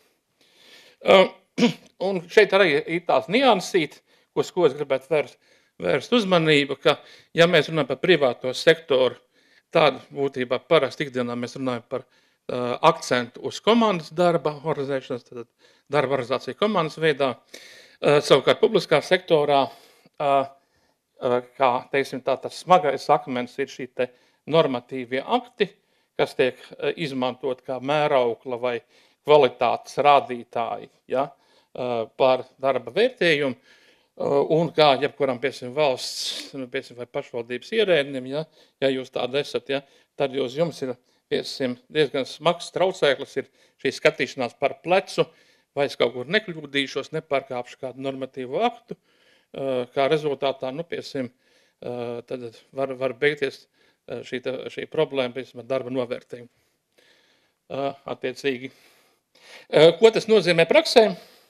Uh, un šeit arī ir tās niansīt, ko, ko es gribētu vērst, vērst uzmanību, ka, ja mēs runājam par privāto sektoru, tādu būtībā parasti ikdienā mēs runājam par uh, akcentu uz komandas darba organizēšanas, tad darba organizācija komandas veidā. Uh, savukārt publiskā sektorā, uh, uh, kā, teiksim, tā, tas smagais akmens ir šī te normatīvie akti, kas tiek uh, izmantot kā mēraukla vai kvalitātes rādītāji, ja, uh, par darba vērtējumu, uh, un kā jebkuram, piesim, valsts, piesim, vai pašvaldības ierēdnim, ja, ja jūs tāda esat, ja, tad jūs, jums ir, piesim, diezgan smags traucēklis, ir šī skatīšanās par plecu, vai es kaut kur nekļūdīšos, nepārkāpšu kādu normatīvu aktu, uh, kā rezultātā, nu, piesim, uh, tad var, var beigties uh, šī, tā, šī problēma, piesim, ar darba novērtējumu. Uh, attiecīgi. Uh, ko tas nozīmē praksē?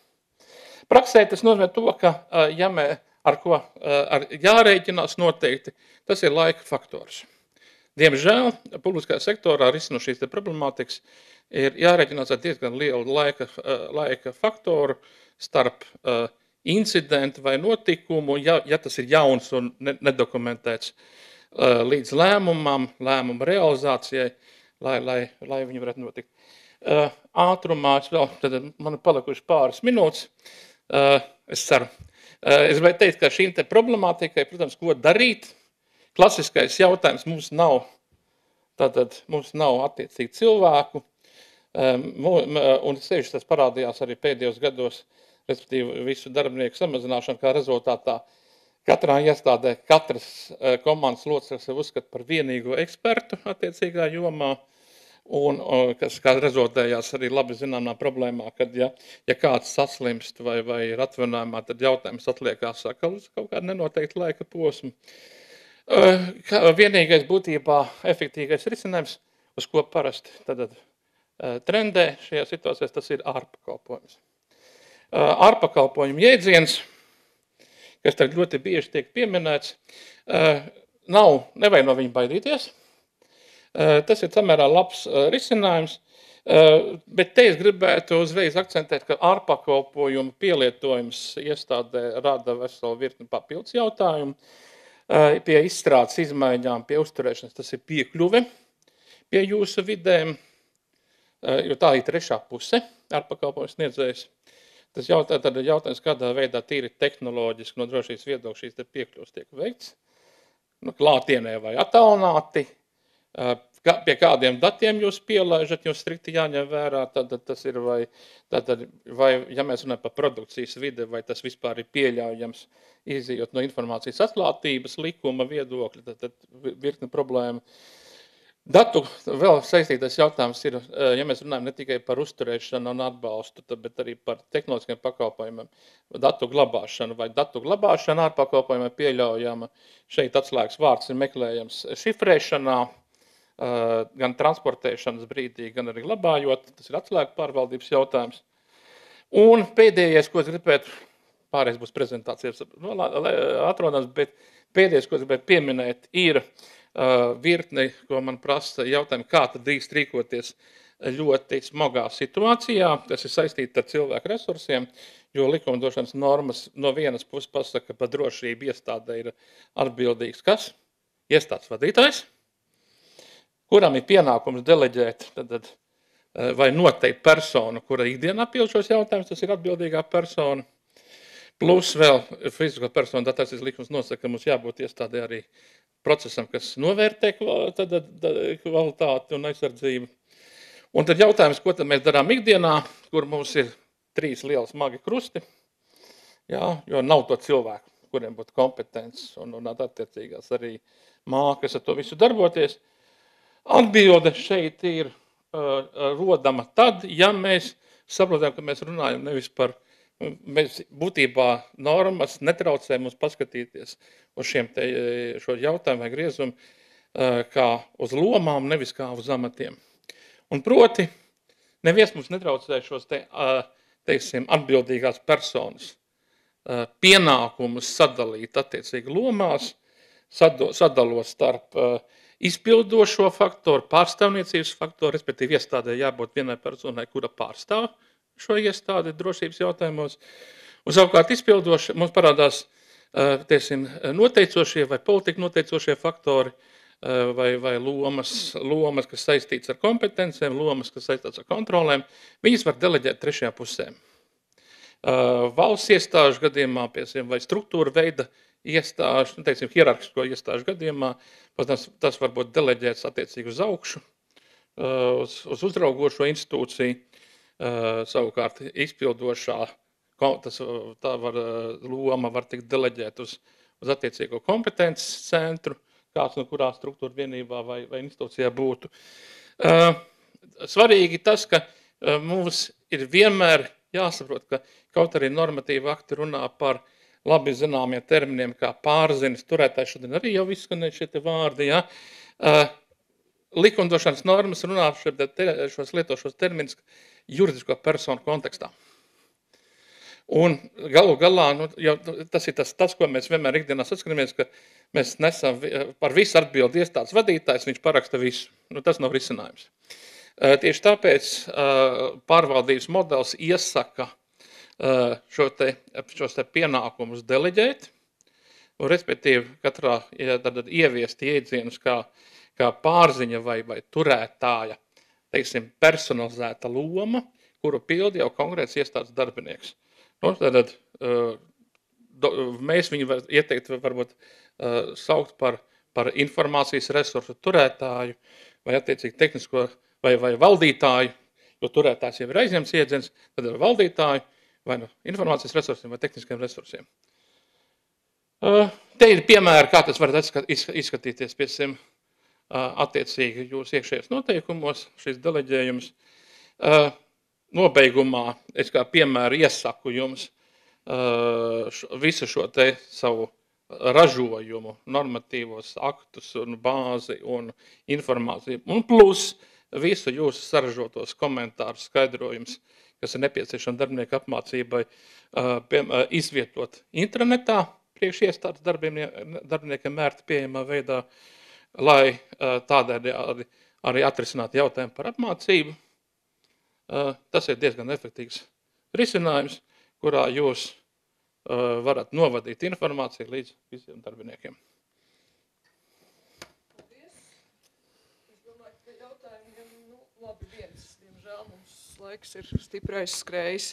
Praksē tas nozīmē to, ka uh, ja mē, ar ko uh, ar jārēķinās noteikti, tas ir laika faktors. Diemžēl publiskajā sektorā risinu šīs problemātikas ir jārēķinās ar diezgan lielu laika, uh, laika faktoru starp uh, incidentu vai notikumu, ja, ja tas ir jauns un ne, nedokumentēts uh, līdz lēmumam, lēmuma realizācijai, lai, lai, lai viņi varētu notikt. Uh, ātrumā, es vēl, tad man ir palikuši pāris minūtes, uh, es ceru. Uh, es gribētu teikt, ka šīm te problemātikai, protams, ko darīt, klasiskais jautājums mums nav, tātad mums nav attiecīgi cilvēku, um, un sevišķi tas parādījās arī pēdējos gados, respektīvi visu darbinieku samazināšanu, kā rezultātā katrā iestādē katras uh, komandas loceklis sev uzskata par vienīgo ekspertu attiecīgā jomā, un, un kas kā rezultējās arī labi zināmā problēmā, kad ja, ja kāds saslimst vai, vai ir atvainājumā, tad jautājums atliekās uz kaut kādu nenoteiktu laika posmu. Uh, vienīgais būtībā efektīgais risinājums, uz ko parasti tad, uh, trendē šajā situācijā, tas ir ārpakalpojums. Uh, ārpakalpojumu jēdziens, kas tagad ļoti bieži tiek pieminēts, uh, nav, nevajag no viņa baidīties. Uh, tas ir samērā labs uh, risinājums, uh, bet te es gribētu uzreiz akcentēt, ka ārpakalpojumu pielietojums iestādē rada veselu virkni papildus jautājumu. pie izstrādes izmaiņām, pie uzturēšanas, tas ir piekļuve pie jūsu vidēm, jo tā ir trešā puse ārpakalpojumu sniedzējs. Tas jautā, tad jautājums, kādā veidā tīri tehnoloģiski no drošības viedokļa šīs te piekļuvas tiek veikts, nu, klātienē vai attālināti, kā, pie kādiem datiem jūs pielaižat, jūs strikti jāņem vērā, tad, tad tas ir vai, tad, vai, ja mēs runājam par produkcijas vide, vai tas vispār ir pieļaujams, izējot no informācijas atklātības likuma viedokļa, tad, tad virkne problēma. Datu vēl saistītais jautājums ir, ja mēs runājam ne tikai par uzturēšanu un atbalstu, bet arī par tehnoloģiskiem pakalpojumiem, datu glabāšanu vai datu glabāšanu ārpakalpojumiem pieļaujama. Šeit atslēgas vārds ir meklējams šifrēšanā, gan transportēšanas brīdī, gan arī glabājot. Tas ir atslēgu pārvaldības jautājums. Un pēdējais, ko es gribētu, pārējais būs prezentācijas atrodams, bet pēdējais, ko es gribētu pieminēt, ir Uh, virkni, ko man prasa jautājumu, kā tad drīkst rīkoties ļoti smagā situācijā, tas ir saistīti ar cilvēku resursiem, jo likumdošanas normas no vienas puses pasaka, ka par drošību iestādē ir atbildīgs kas? Iestādes vadītājs, kuram ir pienākums deleģēt tad, tad, vai noteikt personu, kura ikdienā pild šos jautājumus, tas ir atbildīgā persona. Plus vēl fizisko personu datācijas likums nosaka, ka mums jābūt iestādē arī procesam, kas novērtē kvalitāti un aizsardzību. Un tad jautājums, ko tad mēs darām ikdienā, kur mums ir trīs lieli smagi krusti, jā, jo nav to cilvēku, kuriem būtu kompetences un, un attiecīgās arī mākas ar to visu darboties. Atbilde šeit ir uh, rodama tad, ja mēs saprotam, ka mēs runājam nevis par Mēs būtībā normas netraucē mums paskatīties uz šiem te, šo jautājumu vai griezumu kā uz lomām, nevis kā uz amatiem. Un proti, neviens mums netraucē šos te, teiksim, atbildīgās personas pienākumus sadalīt attiecīgi lomās, sadalot starp izpildošo faktoru, pārstāvniecības faktoru, respektīvi iestādē jābūt vienai personai, kura pārstāv šo iestādi drošības jautājumos. Un savukārt izpildoši mums parādās tiesim, noteicošie vai politika noteicošie faktori vai, vai lomas, lomas, kas saistīts ar kompetencēm, lomas, kas saistīts ar kontrolēm. Viņas var deleģēt trešajām pusēm. Valsts iestāžu gadījumā, piemēram, vai struktūra veida iestāžu, teiksim, hierarhisko iestāžu gadījumā, tas, tas var būt deleģēts attiecīgi uz augšu, uz, uz uzraugošo institūciju. Uh, savukārt izpildošā, tas, tā var, loma var tikt deleģēt uz, uz attiecīgo kompetences centru, kāds no kurā struktūra vienībā vai, vai institūcijā būtu. Uh, svarīgi tas, ka uh, mums ir vienmēr jāsaprot, ka kaut arī normatīva akti runā par labi zināmiem terminiem, kā pārzinis, turētājs šodien arī jau izskanēja šie te vārdi, ja? Uh, likumdošanas normas runā šos lietošos terminus juridisko personu kontekstā. Un galu galā, nu, jau, tas ir tas, tas, ko mēs vienmēr ikdienā saskaramies, ka mēs nesam par visu atbildi iestādes vadītājs, viņš paraksta visu. Nu, tas nav risinājums. Tieši tāpēc pārvaldības modelis iesaka šo te, šos te pienākumus deleģēt, un respektīvi katrā ja, tad, ieviest iedzienus kā kā pārziņa vai, vai turētāja, teiksim, personalizēta loma, kuru pildi jau konkrēts iestādes darbinieks. Nu, tad, uh, do, mēs viņu var ieteikt varbūt uh, saukt par, par informācijas resursu turētāju vai attiecīgi tehnisko vai, vai valdītāju, jo turētājs jau ir aizņemts iedziens, tad ir valdītāju vai no informācijas resursiem vai tehniskiem resursiem. Uh, te ir piemēri, kā tas var izskatīties, piemēram, attiecīgi jūs iekšējos noteikumos, šis deleģējums. Nobeigumā es kā piemēru iesaku jums visu šo te savu ražojumu, normatīvos aktus un bāzi un informāciju. Un plus visu jūsu saražotos komentārus, skaidrojums, kas ir nepieciešama darbinieku apmācībai, izvietot intranetā priekš iestādes darbiniekiem mērta pieejamā veidā, lai tādēļ arī atrisinātu jautājumu par apmācību. Tas ir diezgan efektīvs risinājums, kurā jūs varat novadīt informāciju līdz visiem darbiniekiem. laiks ir stipri aizskrējis.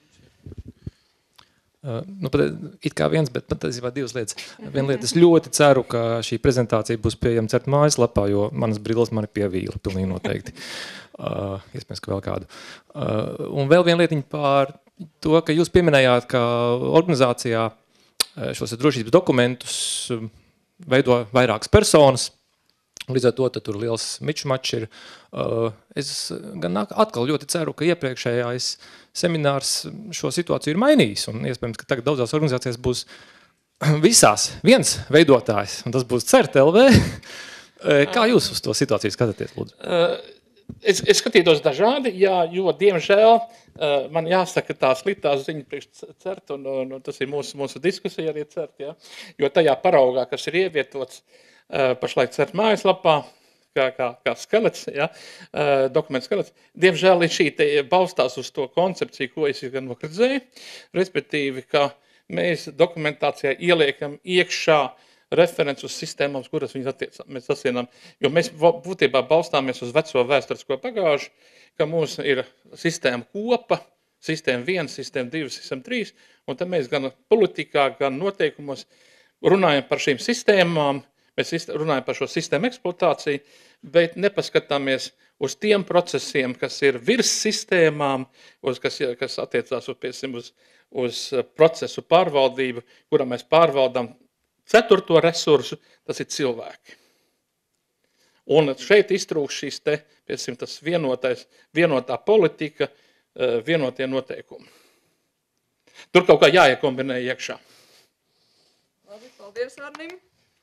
Uh, nu, pat, it kā viens, bet patiesībā divas lietas. Viena lieta, es ļoti ceru, ka šī prezentācija būs pieejama CERT mājaslapā, jo manas brilles mani pievīla, pilnīgi noteikti. Uh, iespējams, ka vēl kādu. Uh, un vēl viena lietiņa par to, ka jūs pieminējāt, ka organizācijā šos drošības dokumentus veido vairākas personas. Līdz ar to tur liels mičmačs ir. Es gan atkal ļoti ceru, ka iepriekšējais seminārs šo situāciju ir mainījis. Un iespējams, ka tagad daudzās organizācijās būs visās viens veidotājs, un tas būs CERT L V. Kā jūs uz to situāciju skatāties, lūdzu? Es, es skatītos dažādi, jā, jo, diemžēl, man jāsaka tā sliktā ziņa priekš CERT, un, un, un tas ir mūsu, mūsu diskusija arī CERT, jā, jo tajā paraugā, kas ir ievietots pašlaik CERT mājaslapā, kā, kā, kā skelets, jā, dokumentu skelets, diemžēl šī te balstās uz to koncepciju, ko es gan nokritizēju, respektīvi, ka mēs dokumentācijā ieliekam iekšā referents uz sistēmām, kuras viņas attiecam, mēs sasienām, jo mēs būtībā balstāmies uz veco vēsturisko pagāžu, ka mums ir sistēma kopa, sistēma viens, sistēma divi, sistēma trīs, un tad mēs gan politikā, gan noteikumos runājam par šīm sistēmām, mēs runājam par šo sistēmu eksploatāciju, bet nepaskatāmies uz tiem procesiem, kas ir virs sistēmām, uz, kas, kas attiecās uz, piesim, uz, uz procesu pārvaldību, kurā mēs pārvaldām ceturto resursu, tas ir cilvēki. Un šeit iztrūkst šīs te, piesim, tas vienotais, vienotā politika, vienotie noteikumi. Tur kaut kā jāiekombinē iekšā. Labi, paldies Arnim.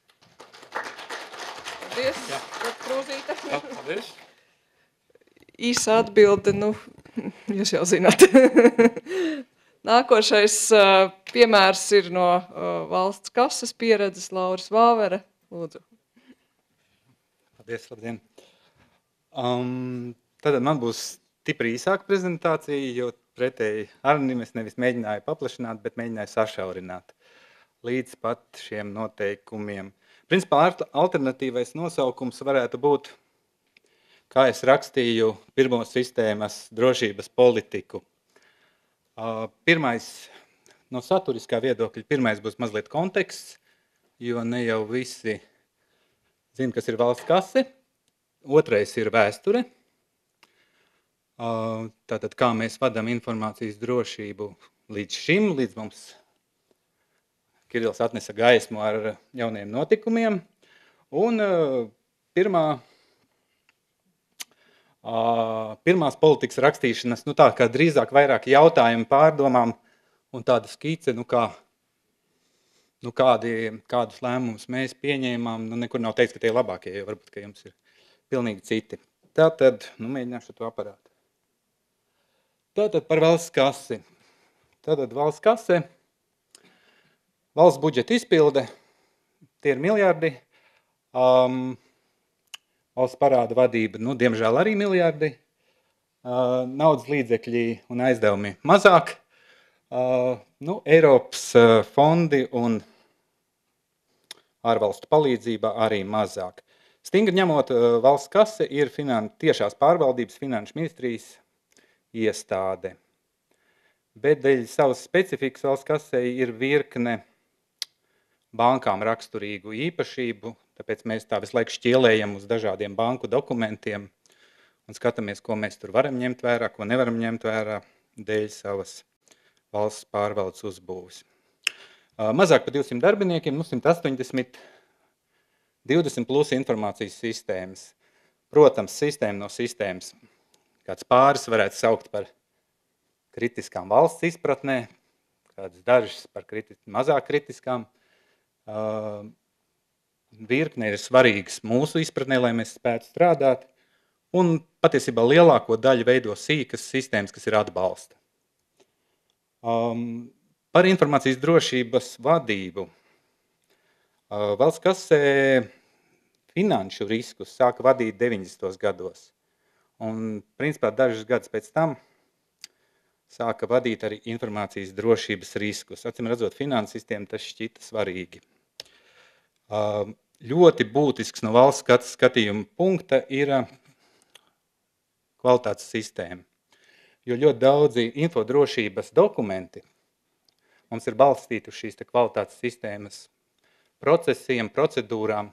Paldies, Krūzīte. Jā, paldies. Īsa atbilde, nu, jūs jau zināt. Nākošais uh, piemērs ir no uh, valsts kases pieredzes Lauris Vāvere. Lūdzu. Paldies, labdien. Um, tad man būs stipri īsāka prezentācija, jo pretēji Arnim es nevis mēģināju paplašināt, bet mēģināju sašaurināt līdz pat šiem noteikumiem. Principā alternatīvais nosaukums varētu būt, kā es rakstīju pirmo sistēmas drošības politiku. Pirmais, no saturiskā viedokļa, pirmais būs mazliet konteksts, jo ne jau visi zina, kas ir valsts kase. Otrais ir vēsture. Tātad, kā mēs vadām informācijas drošību līdz šim, līdz mums Kirills atnesa gaismu ar jauniem notikumiem. Un pirmā, pirmās politikas rakstīšanas, nu tā kā drīzāk vairāk jautājumu pārdomām un tāda skice, nu kā, nu kādi, kādus lēmumus mēs pieņēmām, nu nekur nav teiks, ka tie labākie, jo varbūt, ka jums ir pilnīgi citi. Tātad, nu mēģināšu to aparāt. Tātad par valsts kasi. Tātad valsts kase. Valsts budžeta izpilde, tie ir miljardi, um, valsts parāda vadība, nu, diemžēl arī miljardi, uh, naudas līdzekļi un aizdevumi mazāk, uh, nu, Eiropas uh, fondi un ārvalstu palīdzība arī mazāk. Stingri ņemot, uh, valsts kase ir finan tiešās pārvaldības finanšu ministrijas iestāde, bet dēļ savas specifikas valsts kasei ir virkne bankām raksturīgu īpašību, tāpēc mēs tā visu laiku šķielējam uz dažādiem banku dokumentiem un skatāmies, ko mēs tur varam ņemt vērā, ko nevaram ņemt vērā dēļ savas valsts pārvaldes uzbūves. Mazāk par divsimt darbiniekiem, nu simt astoņdesmit, divdesmit plus informācijas sistēmas. Protams, sistēma no sistēmas. Kāds pāris varētu saukt par kritiskām valsts izpratnē, kādas dažas par kriti mazāk kritiskām. Uh, virkne ir svarīgas mūsu izpratnē, lai mēs spētu strādāt, un patiesībā lielāko daļu veido sīkas sistēmas, kas ir atbalsta. Um, par informācijas drošības vadību. Uh, valsts kasē finanšu riskus sāka vadīt deviņdesmitos gados, un principā dažus gadus pēc tam sāka vadīt arī informācijas drošības riskus. Acīm redzot, finansu sistēma tas šķita svarīgi. Uh, ļoti būtisks no valsts skatījuma punkta ir kvalitātes sistēma. jo ļoti daudzi infodrošības dokumenti mums ir balstīti uz šīs te kvalitātes sistēmas procesiem, procedūrām.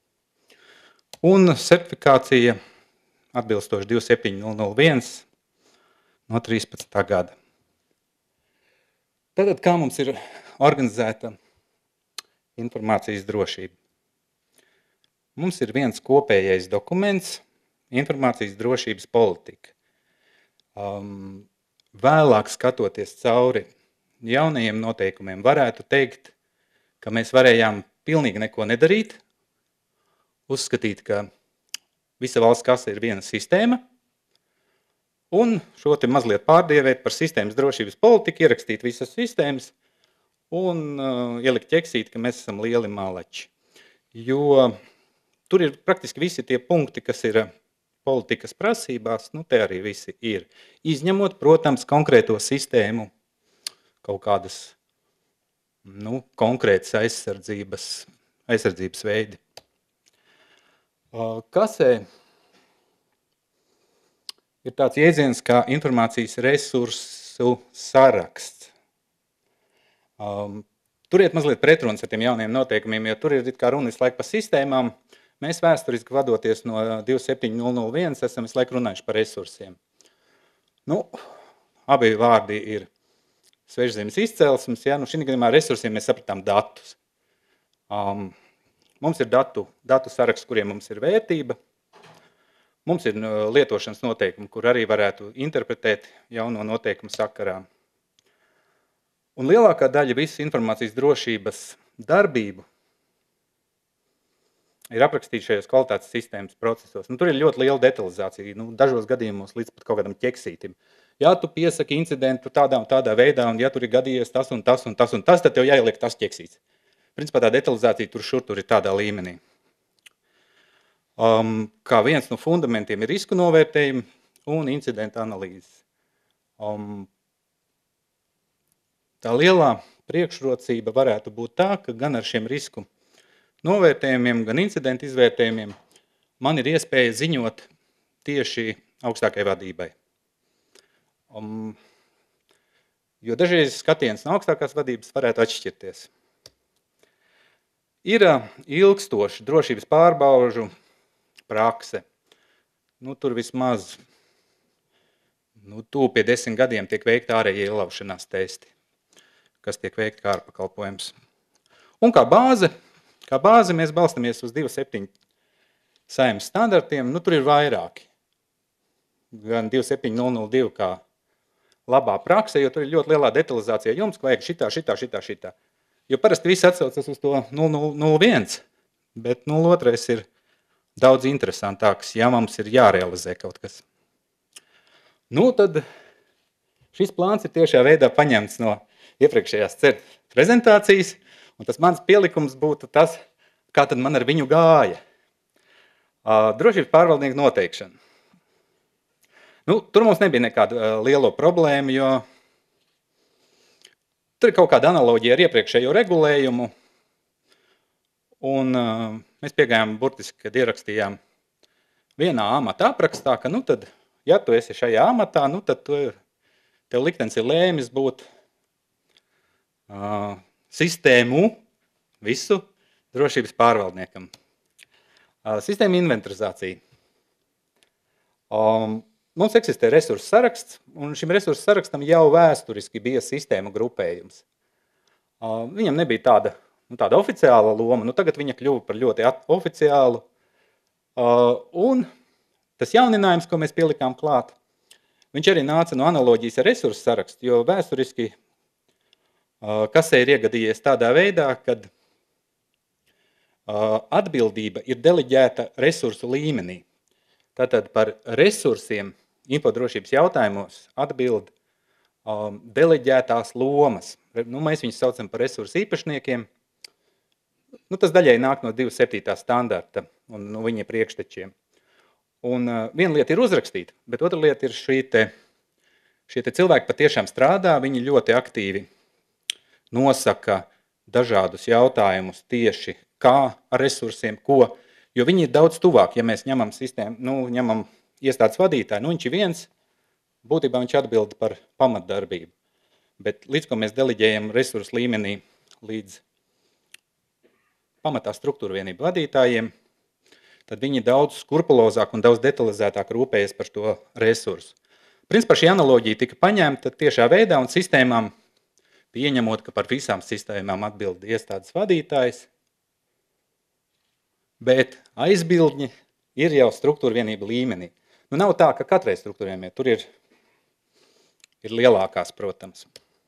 Un certifikācija atbilstoši divi septiņi nulle nulle viens no trīspadsmitā gada. Tātad, kā mums ir organizēta informācijas drošība? Mums ir viens kopējais dokuments, informācijas drošības politika. Um, vēlāk skatoties cauri jaunajiem noteikumiem, varētu teikt, ka mēs varējām pilnīgi neko nedarīt, uzskatīt, ka visa valsts kasa ir viena sistēma, un šo te mazliet pārdievēt par sistēmas drošības politiku, ierakstīt visas sistēmas un uh, ielikt ķeksīt, ka mēs esam lieli maleči. Jo tur ir praktiski visi tie punkti, kas ir politikas prasībās, nu te arī visi ir. Izņemot, protams, konkrēto sistēmu, kaut kādas nu, konkrētas aizsardzības, aizsardzības veidi. Uh, kasē ir tāds jēdziens kā informācijas resursu saraksts. Um, tur iet mazliet pretruns ar tiem jauniem noteikumiem, jo tur ir kā runa visu laiku par sistēmām. Mēs vēsturiski vadoties no divi septiņi nulle nulle viens esam visu laiku runājuši par resursiem. Nu, abi vārdi ir svežzemes izcelsmes, ja? Nu, šī gadījumā resursiem mēs sapratām datus. Um, mums ir datu, datu saraksts, kuriem mums ir vērtība. Mums ir lietošanas noteikumi, kur arī varētu interpretēt jauno noteikumu sakarā. Un lielākā daļa visas informācijas drošības darbību ir aprakstīta šajos kvalitātes sistēmas procesos. Nu, tur ir ļoti liela detalizācija, nu, dažos gadījumos līdz pat kaut kādam ķeksītim. Ja tu piesaki incidentu tādā un tādā veidā, un ja tur ir gadījies tas un tas un tas un tas, tad tev jāieliek tas ķeksīts. Principā tā detalizācija tur šur tur ir tādā līmenī. Um, kā viens no fundamentiem ir risku novērtējumi un incidenta analīzes. Um, tā lielā priekšrocība varētu būt tā, ka gan ar šiem risku novērtējumiem, gan incidentu izvērtējumiem man ir iespēja ziņot tieši augstākai vadībai. Um, jo dažreiz skatiens no augstākās vadības varētu atšķirties. Ir ilgstoši drošības pārbaužu prakse. Nu, tur vismaz nu, tuvu pie desmit gadiem tiek veikta ārējie ielaušanās testi, kas tiek veikti kā ārpakalpojums. Un kā bāze, kā bāze mēs balstamies uz divi septiņi saimnes standartiem, nu tur ir vairāki. Gan divi septiņi nulle nulle divi kā labā prakse, jo tur ir ļoti lielā detalizācija. Jums vajag šitā, šitā, šitā, šitā. Jo parasti viss atsaucas uz to nulle nulle viens, bet nulle otrais ir daudz interesantāks, ja mums ir jārealizē kaut kas. Nu, tad šis plāns ir tiešā veidā paņemts no iepriekšējās CERT prezentācijas, un tas mans pielikums būtu tas, kā tad man ar viņu gāja. Drošības pārvaldnieku noteikšana. Nu, tur mums nebija nekāda lielo problēmu, jo tur ir kaut kāda analoģija ar iepriekšējo regulējumu, un uh, mēs piegājām burtiski, kad ierakstījām vienā amata aprakstā, ka, nu tad, ja tu esi šajā amatā, nu tad tu, tev liktenis ir lēmis būt uh, sistēmu visu drošības pārvaldniekam. Uh, sistēma inventarizācija. Um, mums eksistē resursu saraksts, un šim resursu sarakstam jau vēsturiski bija sistēma grupējums. Uh, viņam nebija tāda Nu, tāda oficiāla loma, nu tagad viņa kļuva par ļoti oficiālu. Uh, un tas jauninājums, ko mēs pielikām klāt, viņš arī nāca no analoģijas ar resursu sarakstu, jo vēsturiski uh, kasē ir iegadījies tādā veidā, kad uh, atbildība ir deleģēta resursu līmenī. Tātad par resursiem infodrošības jautājumos atbild um, deleģētās lomas. Nu, mēs viņus saucam par resursu īpašniekiem. Nu, tas daļai nāk no divi septītā standarta un no viņa priekštečiem. Un uh, viena lieta ir uzrakstīt, bet otra lieta ir šī te, šie te cilvēki patiešām strādā, viņi ļoti aktīvi nosaka dažādus jautājumus tieši kā ar resursiem, ko, jo viņi ir daudz tuvāk, ja mēs ņemam sistēmu, nu, ņemam iestādes vadītāju, nu, viņš ir viens, būtībā viņš atbild par pamatdarbību. Bet līdz ko mēs deliģējam resursu līmenī līdz pamatā struktūra vienību vadītājiem, tad viņi daudz skrupulozāk un daudz detalizētāk rūpējas par to resursu. Principā šī analoģija tika paņemta tiešā veidā un sistēmām, pieņemot, ka par visām sistēmām atbild iestādes vadītājs, bet aizbildņi ir jau struktūra vienība līmenī. Nu, nav tā, ka katrai struktūra vienība, tur ir, ir lielākās, protams.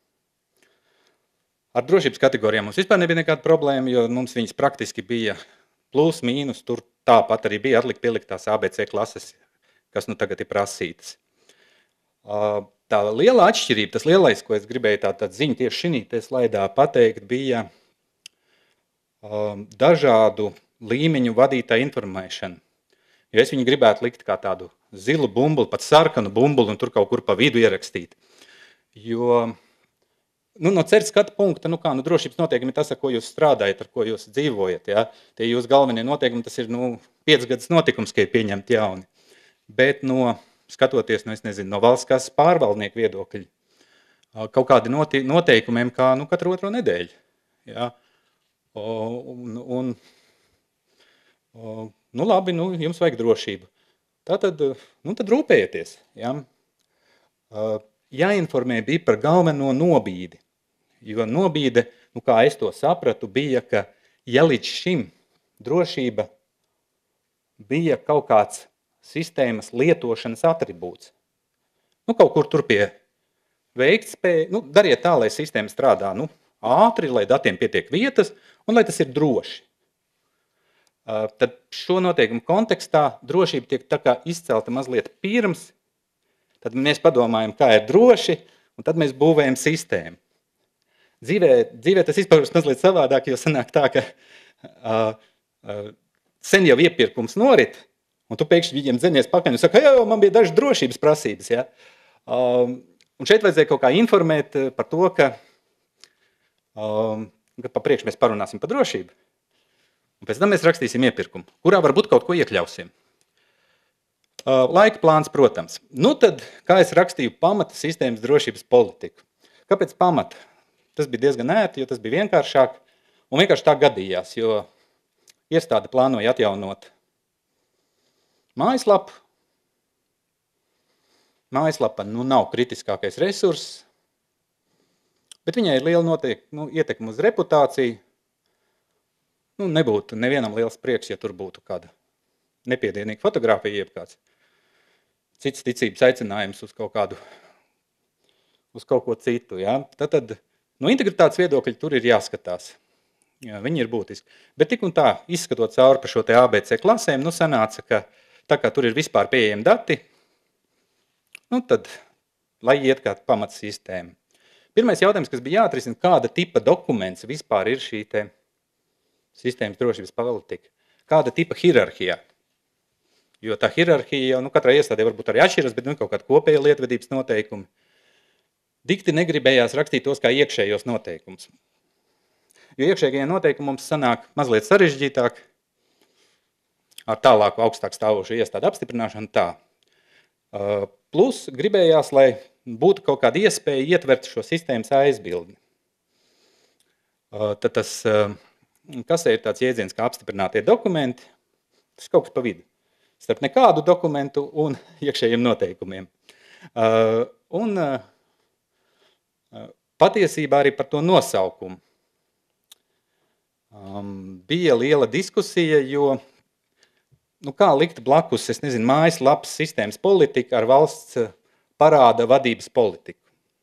Ar drošības kategorijām mums vispār nebija nekāda problēma, jo mums viņas praktiski bija plus, mīnus, tur tāpat arī bija atlikt pieliktās A B C klases, kas nu tagad ir prasītas. Tā liela atšķirība, tas lielais, ko es gribēju tā, tā ziņu tieši šī te slaidā pateikt, bija um, dažādu līmeņu vadītāju informēšana. Jo es viņu gribētu likt kā tādu zilu bumbuli, pat sarkanu bumbuli un tur kaut kur pa vidu ierakstīt. Jo nu, no ceru skatu punkta, nu kā, nu drošības noteikumi ir tas, ar ko jūs strādājat, ar ko jūs dzīvojat. Ja? Tie jūs galvenie noteikumi, tas ir nu, piecas gadus notikums, ka ir pieņemti jauni. Bet no skatoties, nu, es nezinu, no valsts kases pārvaldnieku viedokļa, kaut kādi noteikumiem, kā nu, katru otro nedēļu. Ja? Un, un, nu, labi, nu, jums vajag drošību. Tātad, nu, tad rūpējieties. Ja? Jāinformē bija par galveno nobīdi, jo nobīde, nu, kā es to sapratu, bija, ka ja līdz šim drošība bija kaut kāds sistēmas lietošanas atribūts. Nu, kaut kur tur pie veiktspēja, nu, dariet tā, lai sistēma strādā nu, ātri, lai datiem pietiek vietas un lai tas ir droši. Uh, tad šo noteikumu kontekstā drošība tiek tā kā izcelta mazliet pirms, tad mēs padomājam, kā ir droši, un tad mēs būvējam sistēmu. Dzīvē, dzīvē tas izpaužas mazliet savādāk, jo sanāk tā, ka uh, uh, sen jau iepirkums norit, un tu pēkšņi viņiem dzenies pakaļ un saka, jā, man bija dažas drošības prasības. Ja? Um, un šeit vajadzēja kaut kā informēt par to, ka, um, ka pa priekš mēs parunāsim par drošību. Un pēc tam mēs rakstīsim iepirkumu, kurā varbūt kaut ko iekļausim. Uh, laika plāns, protams. Nu tad, kā es rakstīju pamata sistēmas drošības politiku. Kāpēc pamata? Tas bija diezgan ērti, jo tas bija vienkāršāk. Un vienkārši tā gadījās, jo iestāde plānoja atjaunot mājaslapu. Mājaslapa nu, nav kritiskākais resurss, bet viņai ir liela noteikti, nu, ietekme uz reputāciju. Nu, nebūtu nevienam liels prieks, ja tur būtu kāda nepiedienīga fotografija, jeb kāds cits ticības aicinājums uz kaut kādu, uz kaut ko citu. Ja? Tad, tad no integritātes viedokļa tur ir jāskatās. Jā, viņi ir būtiski. Bet tik un tā, izskatot cauri par šo te A B C klasēm, nu sanāca, ka tā kā tur ir vispār pieejami dati, nu tad, lai iet kā pamats sistēma. Pirmais jautājums, kas bija jāatrisina, kāda tipa dokuments vispār ir šī te sistēmas drošības politika? Kāda tipa hierarhijā? Jo tā hierarhija jau, nu katrai iestādē varbūt arī atšķiras, bet nu kaut kāda kopēja lietvedības noteikumi. Dikti negribējās rakstīt tos kā iekšējos noteikumus. Jo iekšējie noteikumi mums sanāk mazliet sarežģītāk, ar tālāku augstāk stāvošu iestādi apstiprināšanu tā. Plus gribējās, lai būtu kaut kāda iespēja ietvert šo sistēmas aizbildni. Tad tas, kas ir tāds jēdziens kā apstiprinātie dokumenti, tas kaut kas pa vidu. Starp nekādu dokumentu un iekšējiem noteikumiem. Un patiesībā arī par to nosaukumu. Bija liela diskusija, jo nu, kā likt blakus, es nezinu, mājaslapas sistēmas politika ar valsts parāda vadības politiku.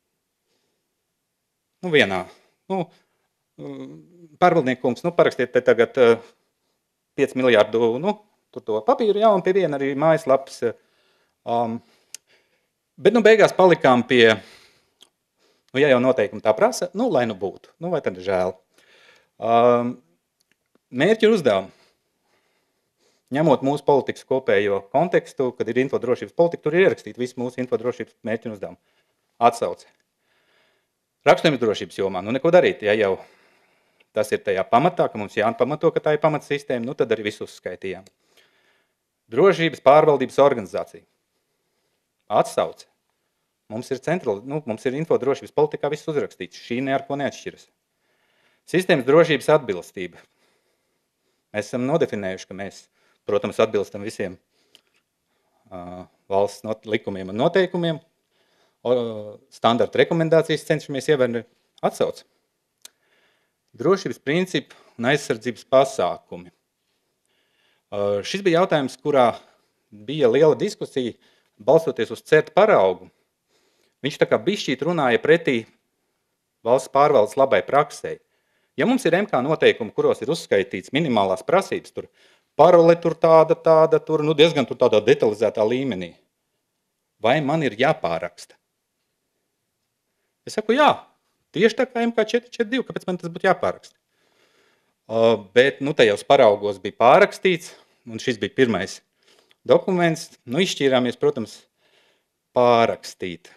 Nu, vienā. Nu, pārvaldniekums, nu, parakstiet te tagad pieci miljārdu, nu, tur to papīru, jā, un pie viena arī mājaslapas. Um, bet, nu, beigās palikām pie, nu, ja jau noteikumi tā prasa, nu, lai nu būtu. Nu, vai tad žēl. Um, mērķi ir uzdevumi. Ņemot mūsu politikas kopējo kontekstu, kad ir infodrošības politika, tur ir ierakstīt visu mūsu infodrošības mērķi un uzdevumu. Atsauce. Rakstījums drošības jomā. Nu, neko darīt, ja jau tas ir tajā pamatā, ka mums jāpamato, ka tā ir pamatsistēma, nu, tad arī visu uzskaitījām. Drošības pārvaldības organizācija. Atsauce. Mums ir, centrali, nu, mums ir infodrošības politikā viss uzrakstīts. Šī ne ar ko neatšķiras. Sistēmas drošības atbilstība. Mēs esam nodefinējuši, ka mēs, protams, atbilstam visiem uh, valsts not, likumiem un noteikumiem. Uh, standarta rekomendācijas cenšamies ievērot atsauc. Drošības principu un aizsardzības pasākumi. Uh, šis bija jautājums, kurā bija liela diskusija, balstoties uz CERT paraugu. Viņš tā kā bišķīt runāja pretī valsts pārvaldes labai praksei. Ja mums ir M K noteikumi, kuros ir uzskaitīts minimālās prasības, tur parole tur tāda, tāda, tur, nu diezgan tur tādā detalizētā līmenī, vai man ir jāpāraksta? Es saku, jā, tieši tā kā M K četri četri divi, kāpēc man tas būtu jāpāraksta? Uh, bet, nu, tajos paraugos bija pārakstīts, un šis bija pirmais dokuments, nu, izšķīrāmies, protams, pārakstīt.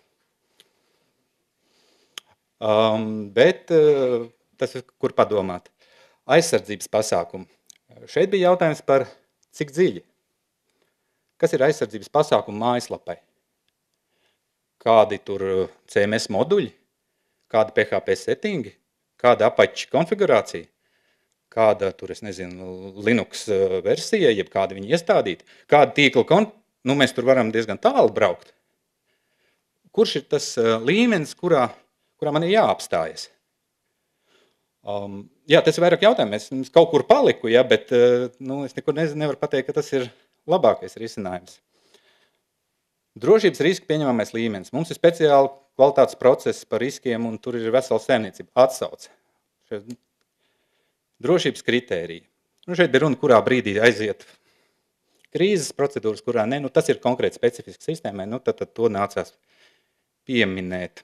Um, bet uh, tas ir, kur padomāt. Aizsardzības pasākumu. Šeit bija jautājums par cik dziļi. Kas ir aizsardzības pasākumu mājaslapai? Kādi tur C M S moduļi? Kāda P H P settingi? Kāda apača konfigurācija? Kāda tur, es nezinu, Linux versija, jeb kāda viņi iestādīti? Kāda tīkla kon... Nu, mēs tur varam diezgan tālu braukt. Kurš ir tas līmenis, kurā kurā man ir jāapstājas. Um, jā, tas ir vairāk jautājumi. Es, es kaut kur paliku, ja, bet uh, nu, es nekur nezinu, nevaru pateikt, ka tas ir labākais risinājums. Drošības riska pieņemamais līmenis. Mums ir speciāli kvalitātes process par riskiem, un tur ir vesela saimniecība. Atsauce. Šeit drošības kritērija. Nu, šeit bija runa, kurā brīdī aiziet krīzes procedūras, kurā ne. Nu, tas ir konkrēti specifiski sistēmai, nu, tad, tad to nācās pieminēt.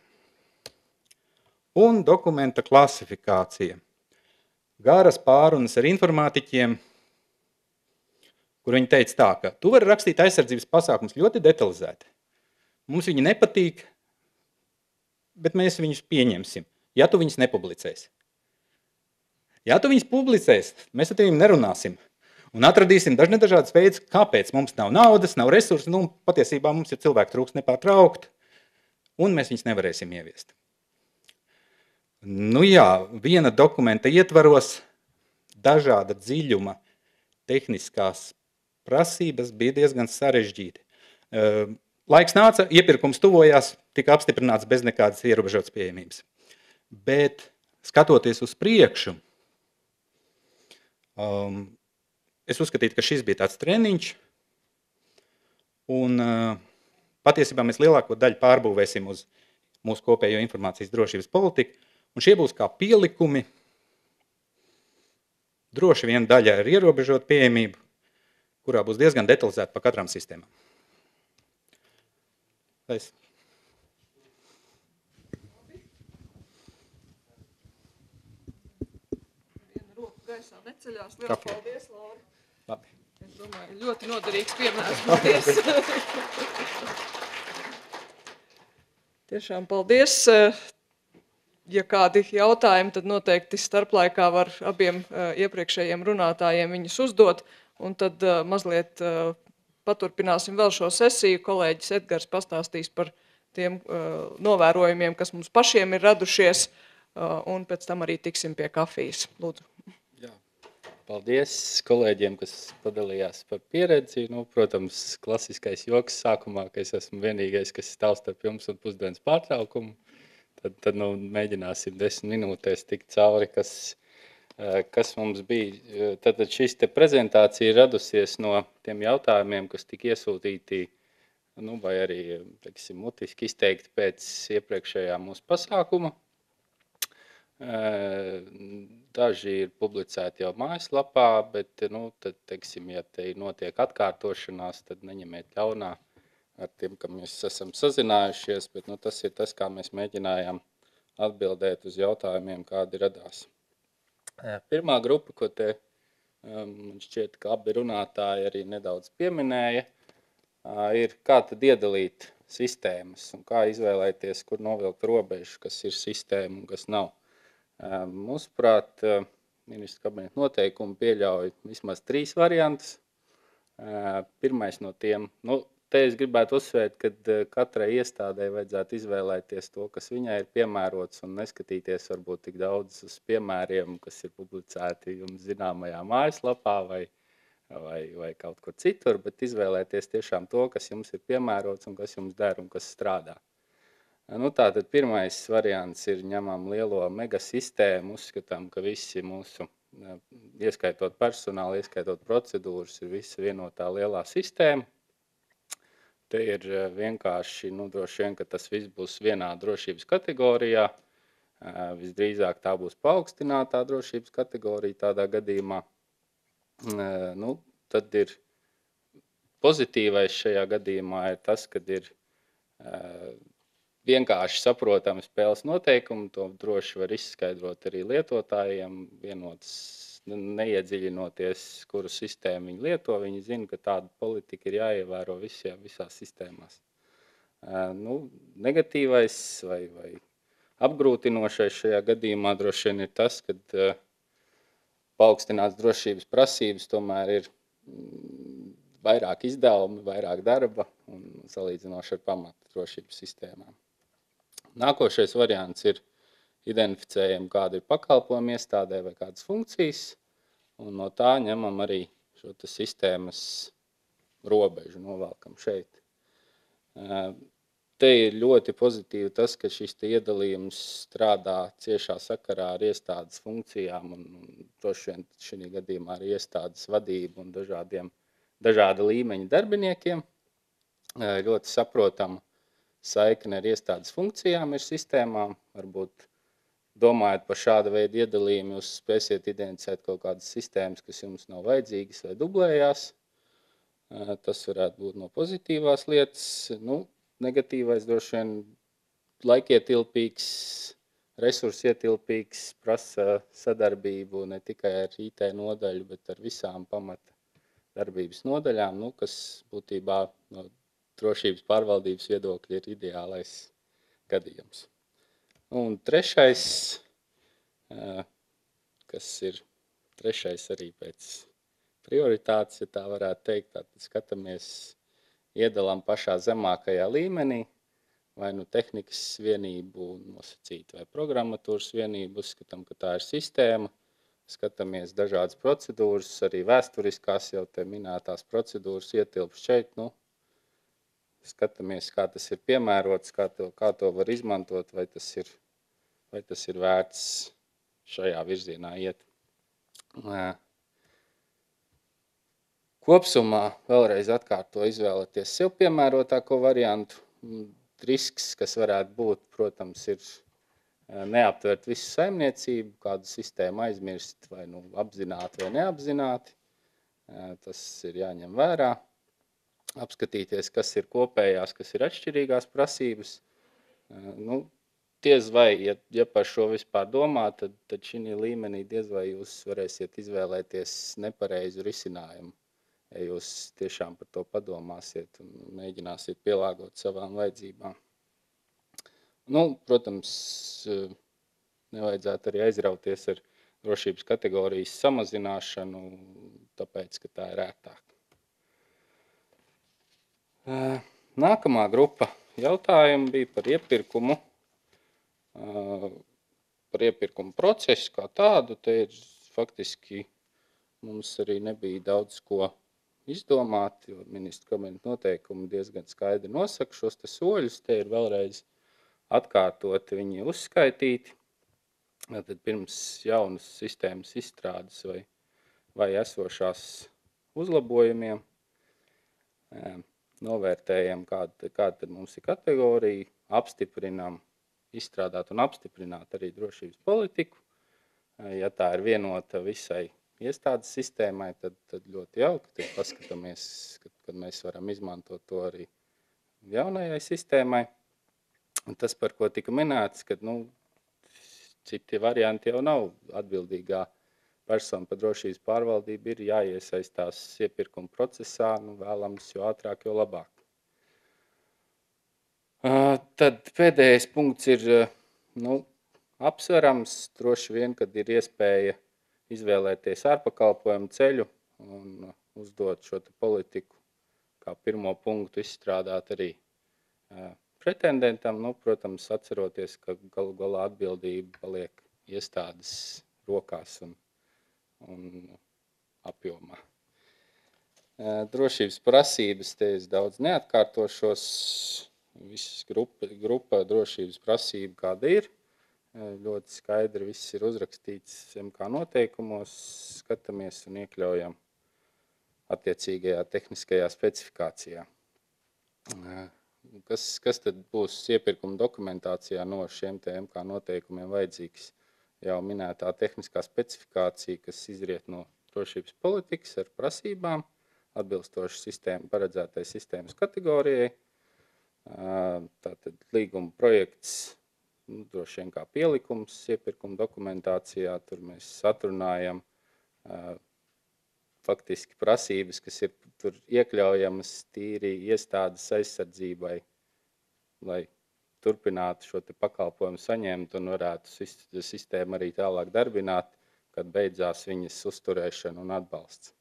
Un dokumenta klasifikācija. Garas pārunas ar informātiķiem, kur viņi teica tā, ka tu vari rakstīt aizsardzības pasākumus ļoti detalizēti. Mums viņi nepatīk, bet mēs viņus pieņemsim, ja tu viņus nepublicēsi. Ja tu viņus publicēsi, mēs ar tiem nerunāsim un atradīsim dažne dažādas veids, kāpēc mums nav naudas, nav resursi, nu, patiesībā mums ir cilvēku trūks nepārtraukt, un mēs viņus nevarēsim ieviest. Nu jā, viena dokumenta ietvaros dažāda dziļuma tehniskās prasības bija diezgan sarežģīti. Laiks nāca, iepirkums tuvojās, tika apstiprināts bez nekādas ierobežotas pieejamības. Bet skatoties uz priekšu, um, es uzskatītu, ka šis bija tāds treniņš, un uh, patiesībā mēs lielāko daļu pārbūvēsim uz mūsu kopējo informācijas drošības politiku. Un šie būs kā pielikumi, droši vien daļa ar ierobežotu pieejamību, kurā būs diezgan detalizēta par katrām sistēmām. Es. Viena roka gaisā neceļās. Liels Kafija. paldies, Laura. Labi. Es domāju, ļoti noderīgs piemērs. Paldies. Tiešām paldies. Ja kādi jautājumi, tad noteikti starplaikā var abiem uh, iepriekšējiem runātājiem viņus uzdot, un tad uh, mazliet uh, paturpināsim vēl šo sesiju. Kolēģis Edgars pastāstīs par tiem uh, novērojumiem, kas mums pašiem ir radušies, uh, un pēc tam arī tiksim pie kafijas. Lūdzu. Jā. Paldies kolēģiem, kas padalījās par pieredzi. Nu, protams, klasiskais joks sākumā, ka es esmu vienīgais, kas stāv starp jums un pusdienas pārtraukumu. Tad, tad nu, mēģināsim desmit minūtēs tikt cauri, kas, kas mums bija. Tad šis te prezentācija ir radusies no tiem jautājumiem, kas tika iesūtīti, nu, vai arī, teiksim, mutiski izteikti pēc iepriekšējā mūsu pasākuma. Daži ir publicēti jau mājaslapā, bet, nu, tad, teiksim, ja te notiek atkārtošanās, tad neņemiet ļaunā ar tiem, kam mēs esam sazinājušies, bet nu, tas ir tas, kā mēs mēģinājām atbildēt uz jautājumiem, kādi radās. Pirmā grupa, ko te man šķiet, ka abi runātāji arī nedaudz pieminēja, ir kā tad iedalīt sistēmas un kā izvēlēties, kur novilkt robežu, kas ir sistēma un kas nav. Mūsuprāt, ministra kabineta noteikumi pieļauj vismaz trīs variantus. Pirmais no tiem, nu, te es gribētu uzsvērt, ka katrai iestādē vajadzētu izvēlēties to, kas viņai ir piemērots, un neskatīties varbūt tik daudz uz piemēriem, kas ir publicēti jums zināmajā mājaslapā vai, vai, vai kaut kur citur, bet izvēlēties tiešām to, kas jums ir piemērots un kas jums der un kas strādā. Nu, tātad pirmais variants ir ņemam lielo megasistēmu, uzskatām, ka visi mūsu, ieskaitot personālu, ieskaitot procedūras, ir visa vienotā lielā sistēma. Te ir vienkārši, nu, droši vien, ka tas viss būs vienā drošības kategorijā. Visdrīzāk tā būs paaugstinātā drošības kategorija tādā gadījumā. Nu, tad ir pozitīvais šajā gadījumā ir tas, kad ir vienkārši saprotami spēles noteikumi, to droši var izskaidrot arī lietotājiem, vienots neiedziļinoties, kuru sistēmu viņi lieto, viņi zina, ka tāda politika ir jāievēro visā, visās sistēmās. Nu, negatīvais vai, vai apgrūtinošais šajā gadījumā droši vien ir tas, ka paaugstināts drošības prasības tomēr ir vairāk izdevumi, vairāk darba un salīdzinoši ar pamatu drošības sistēmām. Nākošais variants ir identificējam, kāda ir pakalpojuma iestādē vai kādas funkcijas, un no tā ņemam arī šo sistēmas robežu, novelkam šeit. Te ir ļoti pozitīvi tas, ka šis iedalījums strādā ciešā sakarā ar iestādes funkcijām un, un droši vien šī gadījumā ar iestādes vadību un dažādiem, dažāda līmeņa darbiniekiem. Ļoti saprotama saikne ar iestādes funkcijām ir sistēmām. Varbūt domājot par šāda veida iedalījumu, jūs spēsiet identificēt kaut kādas sistēmas, kas jums nav vajadzīgas vai dublējās. Tas varētu būt no pozitīvās lietas. Nu, negatīvais droši vien laikietilpīgs, resursietilpīgs, prasa sadarbību ne tikai ar I T nodaļu, bet ar visām pamata darbības nodaļām, nu, kas būtībā no drošības pārvaldības viedokļa ir ideālais gadījums. Un trešais, kas ir trešais arī pēc prioritātes, ja tā varētu teikt, tad skatāmies, iedalām pašā zemākajā līmenī, vai nu tehnikas vienību nosacīt, vai programmatūras vienību, uzskatām, ka tā ir sistēma, skatāmies dažādas procedūras, arī vēsturiskās jau te minētās procedūras ietilpst šeit, nu, skatāmies, kā tas ir piemērots, kā to, kā to var izmantot, vai tas ir, vai tas ir vērts šajā virzienā iet. Kopsumā vēlreiz atkārto izvēlēties sev piemērotāko variantu. Risks, kas varētu būt, protams, ir neaptvert visu saimniecību, kādu sistēmu aizmirst vai nu apzināti vai neapzināti. Tas ir jāņem vērā. Apskatīties, kas ir kopējās, kas ir atšķirīgās prasības. Nu, diez vai, ja, ja par šo vispār domā, tad, tad šī līmenī diez vai jūs varēsiet izvēlēties nepareizu risinājumu, ja jūs tiešām par to padomāsiet un mēģināsiet pielāgot savām vajadzībām. Nu, protams, nevajadzētu arī aizrauties ar drošības kategorijas samazināšanu, tāpēc, ka tā ir ērtāk. Nākamā grupa jautājumu bija par iepirkumu, par iepirkumu procesu kā tādu. Te ir faktiski mums arī nebija daudz ko izdomāt, jo ministru kabineta noteikumi diezgan skaidri nosaka šos te soļus. Te ir vēlreiz atkārtoti viņi uzskaitīti. Tad pirms jaunas sistēmas izstrādes vai, vai esošās uzlabojumiem. Novērtējam, kāda, kāda mums ir kategorija, apstiprinām, izstrādāt un apstiprināt arī drošības politiku. Ja tā ir vienota visai iestādes sistēmai, tad, tad ļoti jauki, tad paskatāmies, kad, kad mēs varam izmantot to arī jaunajai sistēmai. Un tas, par ko tika minēts, ka nu, citi varianti jau nav atbildīgā persona par drošības pārvaldību, ir jāiesaistās iepirkuma procesā, nu, vēlams, jo ātrāk, jo labāk. Uh, tad pēdējais punkts ir nu, apsverams, droši vien, kad ir iespēja izvēlēties ārpakalpojumu ceļu un uzdot šo te politiku kā pirmo punktu izstrādāt arī pretendentam, nu, protams, atceroties, ka galu galā atbildība paliek iestādes rokās un, un apjomā. Drošības prasības, te es daudz neatkārtošos, visas grupa, grupa drošības prasība kāda ir, ļoti skaidri viss ir uzrakstīts M K noteikumos, skatāmies un iekļaujam attiecīgajā tehniskajā specifikācijā. Kas, kas tad būs iepirkuma dokumentācijā no šiem te M K noteikumiem vajadzīgs? Jau minētā tehniskā specifikācija, kas izriet no drošības politikas ar prasībām, atbilstoši sistēma, paredzētai sistēmas kategorijai. Tātad līguma projekts, nu, droši vien kā pielikums iepirkuma dokumentācijā, tur mēs atrunājam faktiski prasības, kas ir tur iekļaujamas tīri iestādes aizsardzībai, lai turpinātu šo te pakalpojumu saņemt un varētu sistēmu arī tālāk darbināt, kad beidzās viņas uzturēšana un atbalsts.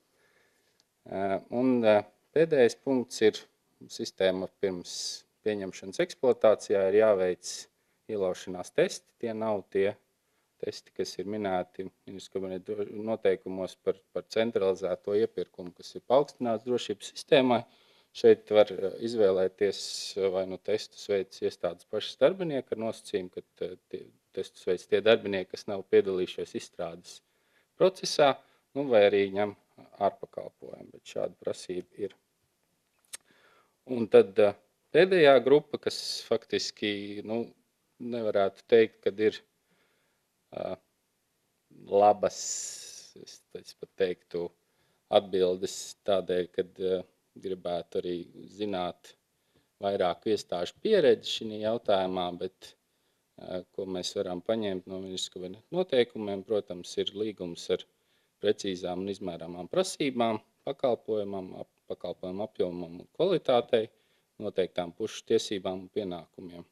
Un pēdējais punkts ir sistēma pirms pieņemšanas eksploatācijā ir jāveic ielaušanās testi. Tie nav tie testi, kas ir minēti ministrs kabineta noteikumos par, par centralizēto iepirkumu, kas ir paaugstināts drošības sistēmai. Šeit var izvēlēties, vai nu testus veids iestādes pašas darbinieki ar nosacījumu, ka tie, testus veids tie darbinieki, kas nav piedalījušies izstrādes procesā, nu, vai arī ņem ārpakalpojumu, bet šāda prasība ir. Un tad pēdējā grupa, kas faktiski, nu, nevarētu teikt, kad ir uh, labas, es, es pat teiktu, atbildes tādēļ, kad uh, gribētu arī zināt vairāk iestāžu pieredzi šī jautājumā, bet uh, ko mēs varam paņemt no ministra kabineta noteikumiem, protams, ir līgums ar precīzām un izmērāmām prasībām, pakalpojumam, ap, pakalpojumu apjomam un kvalitātei, noteiktām pušu tiesībām un pienākumiem.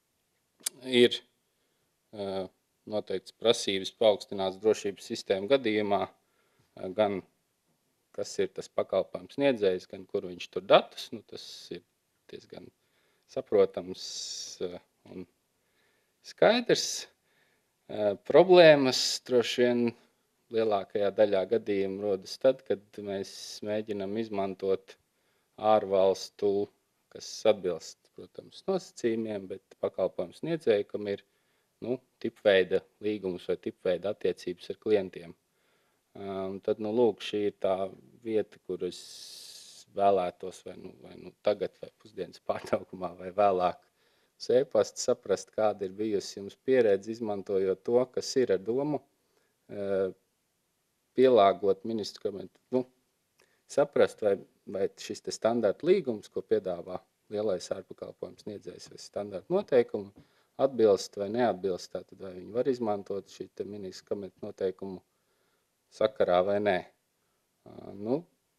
Ir uh, noteikts prasības paaugstināts drošības sistēmu gadījumā, uh, gan kas ir tas pakalpojums sniedzējs, gan kur viņš tur datus, nu, tas ir diezgan saprotams uh, un skaidrs. Uh, problēmas droši vien lielākajā daļā gadījumu rodas tad, kad mēs mēģinam izmantot ārvalstu, kas atbilst, protams, nosacījumiem, bet pakalpojums sniedzēju, kam ir, nu, tipveida līgums vai tipveida attiecības ar klientiem. Um, tad, nu, lūk, šī ir tā vieta, kur es vēlētos vai, nu, vai nu, tagad, vai pusdienas pārtraukumā, vai vēlāk sēpast saprast, kāda ir bijusi jums pieredze, izmantojot to, kas ir ar domu, uh, pielāgot ministru kabineta, nu, saprast, vai, vai šis te standarta līgums, ko piedāvā lielais ārpakalpojums sniedzējs vai standarta noteikumu, atbilst vai neatbilst, tātad vai viņi var izmantot šī te ministru kabineta noteikumu sakarā vai nē. Uh, nu,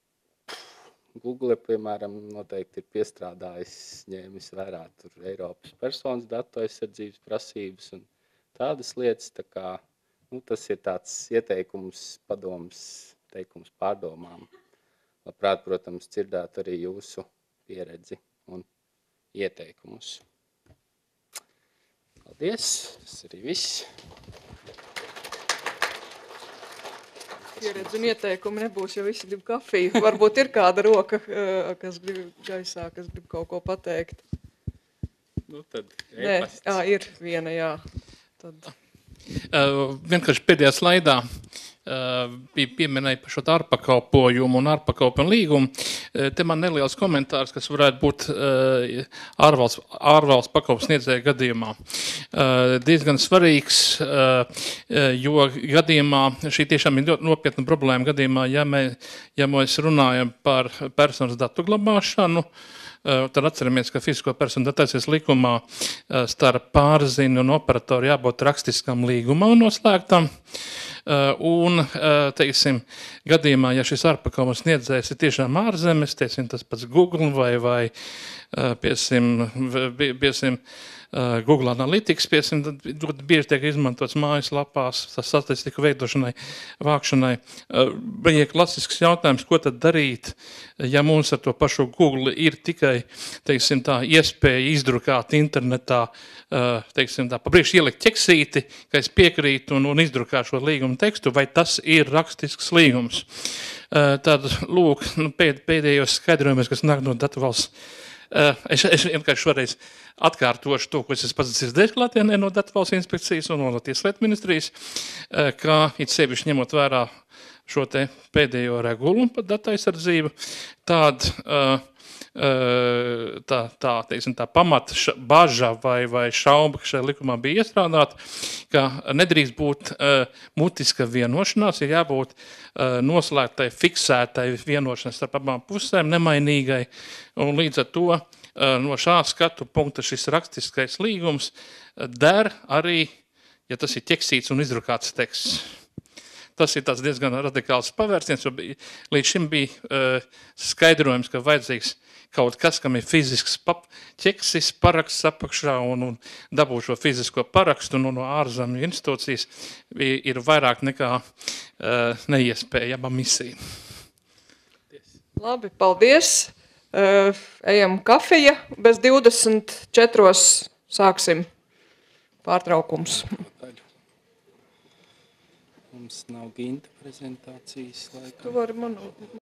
Google, piemēram, noteikti ir piestrādājis, ņēmis vērā tur Eiropas personas datu aizsardzības prasības un tādas lietas, tā kā nu, tas ir tāds ieteikums, padoms, teikums pārdomām. Labprāt, protams, dzirdēt arī jūsu pieredzi un ieteikumus. Paldies, tas arī viss. Pieredzi un ieteikumi nebūs, jo visi grib kafiju. Varbūt ir kāda roka, kas grib gaisā, kas grib kaut ko pateikt. Nu, tad Nē, jā, ir viena, jā. Tad... Uh, vienkārši pēdējā slaidā uh, bija pieminēja par šo ārpakalpojumu un ārpakalpojumu līgumu. Uh, te man neliels komentārs, kas varētu būt uh, ārvalsts, ārvalsts pakalpojumu sniedzēja gadījumā. Uh, diezgan svarīgs, uh, jo gadījumā, šī tiešām ir ļoti nopietna problēma gadījumā, ja, mē, ja mēs runājam par personas datu glabāšanu, tad atceramies, ka fizisko personu datēsies likumā starp pārzini un operatoru jābūt rakstiskam līgumam noslēgtam. Un, teiksim, gadījumā, ja šis ārpakalpojums sniedzējs ir tiešām ārzemes, teiksim, tas pats Google vai, vai piesim, piesim uh, Google Analytics, piecim, tad ļoti bieži tiek izmantots mājaslapās, tas statistiku veidošanai, vākšanai. Uh, bija klasisks jautājums, ko tad darīt, ja mums ar to pašu Google ir tikai, teiksim tā, iespēja izdrukāt internetā, uh, teiksim tā, pa priekš ielikt ķeksīti, ka es piekrītu un, un izdrukāt šo līgumu tekstu, vai tas ir rakstisks līgums. Uh, tad, lūk, nu, pēd, pēdējos skaidrojumus, kas nāk no Datavalsts. Uh, es, es vienkārši šoreiz atkārtošu to, ko es esmu pats dzirdējis klātienē no Datavalsts inspekcijas un no Tieslietu ministrijas, uh, kā it sevišķi ņemot vērā šo te pēdējo regulu par datu aizsardzību, tād, uh, uh, tā, tā, teiksim, tā pamata ša, baža vai, vai šauba, ka šajā likumā bija iestrādāta, ka nedrīkst būt uh, mutiska vienošanās, ir jābūt uh, noslēgtai, fiksētai vienošanās starp abām pusēm, nemainīgai, un līdz ar to uh, no šā skatu punkta šis rakstiskais līgums der arī, ja tas ir ķeksīts un izdrukāts teksts. Tas ir tāds diezgan radikāls pavērsiens, jo bija, līdz šim bija uh, skaidrojums, ka vajadzīgs kaut kas, kam ir fizisks pap, ķeksis, paraksts apakšā un, un dabūt šo fizisko parakstu un, un no ārzemju institūcijas ir, ir vairāk nekā uh, neiespējama misija. Labi, paldies. Uh, ejam kafija. Bez divdesmit četros sāksim pārtraukums. Mums nav Ginta prezentācijas laikam. Tu vari man...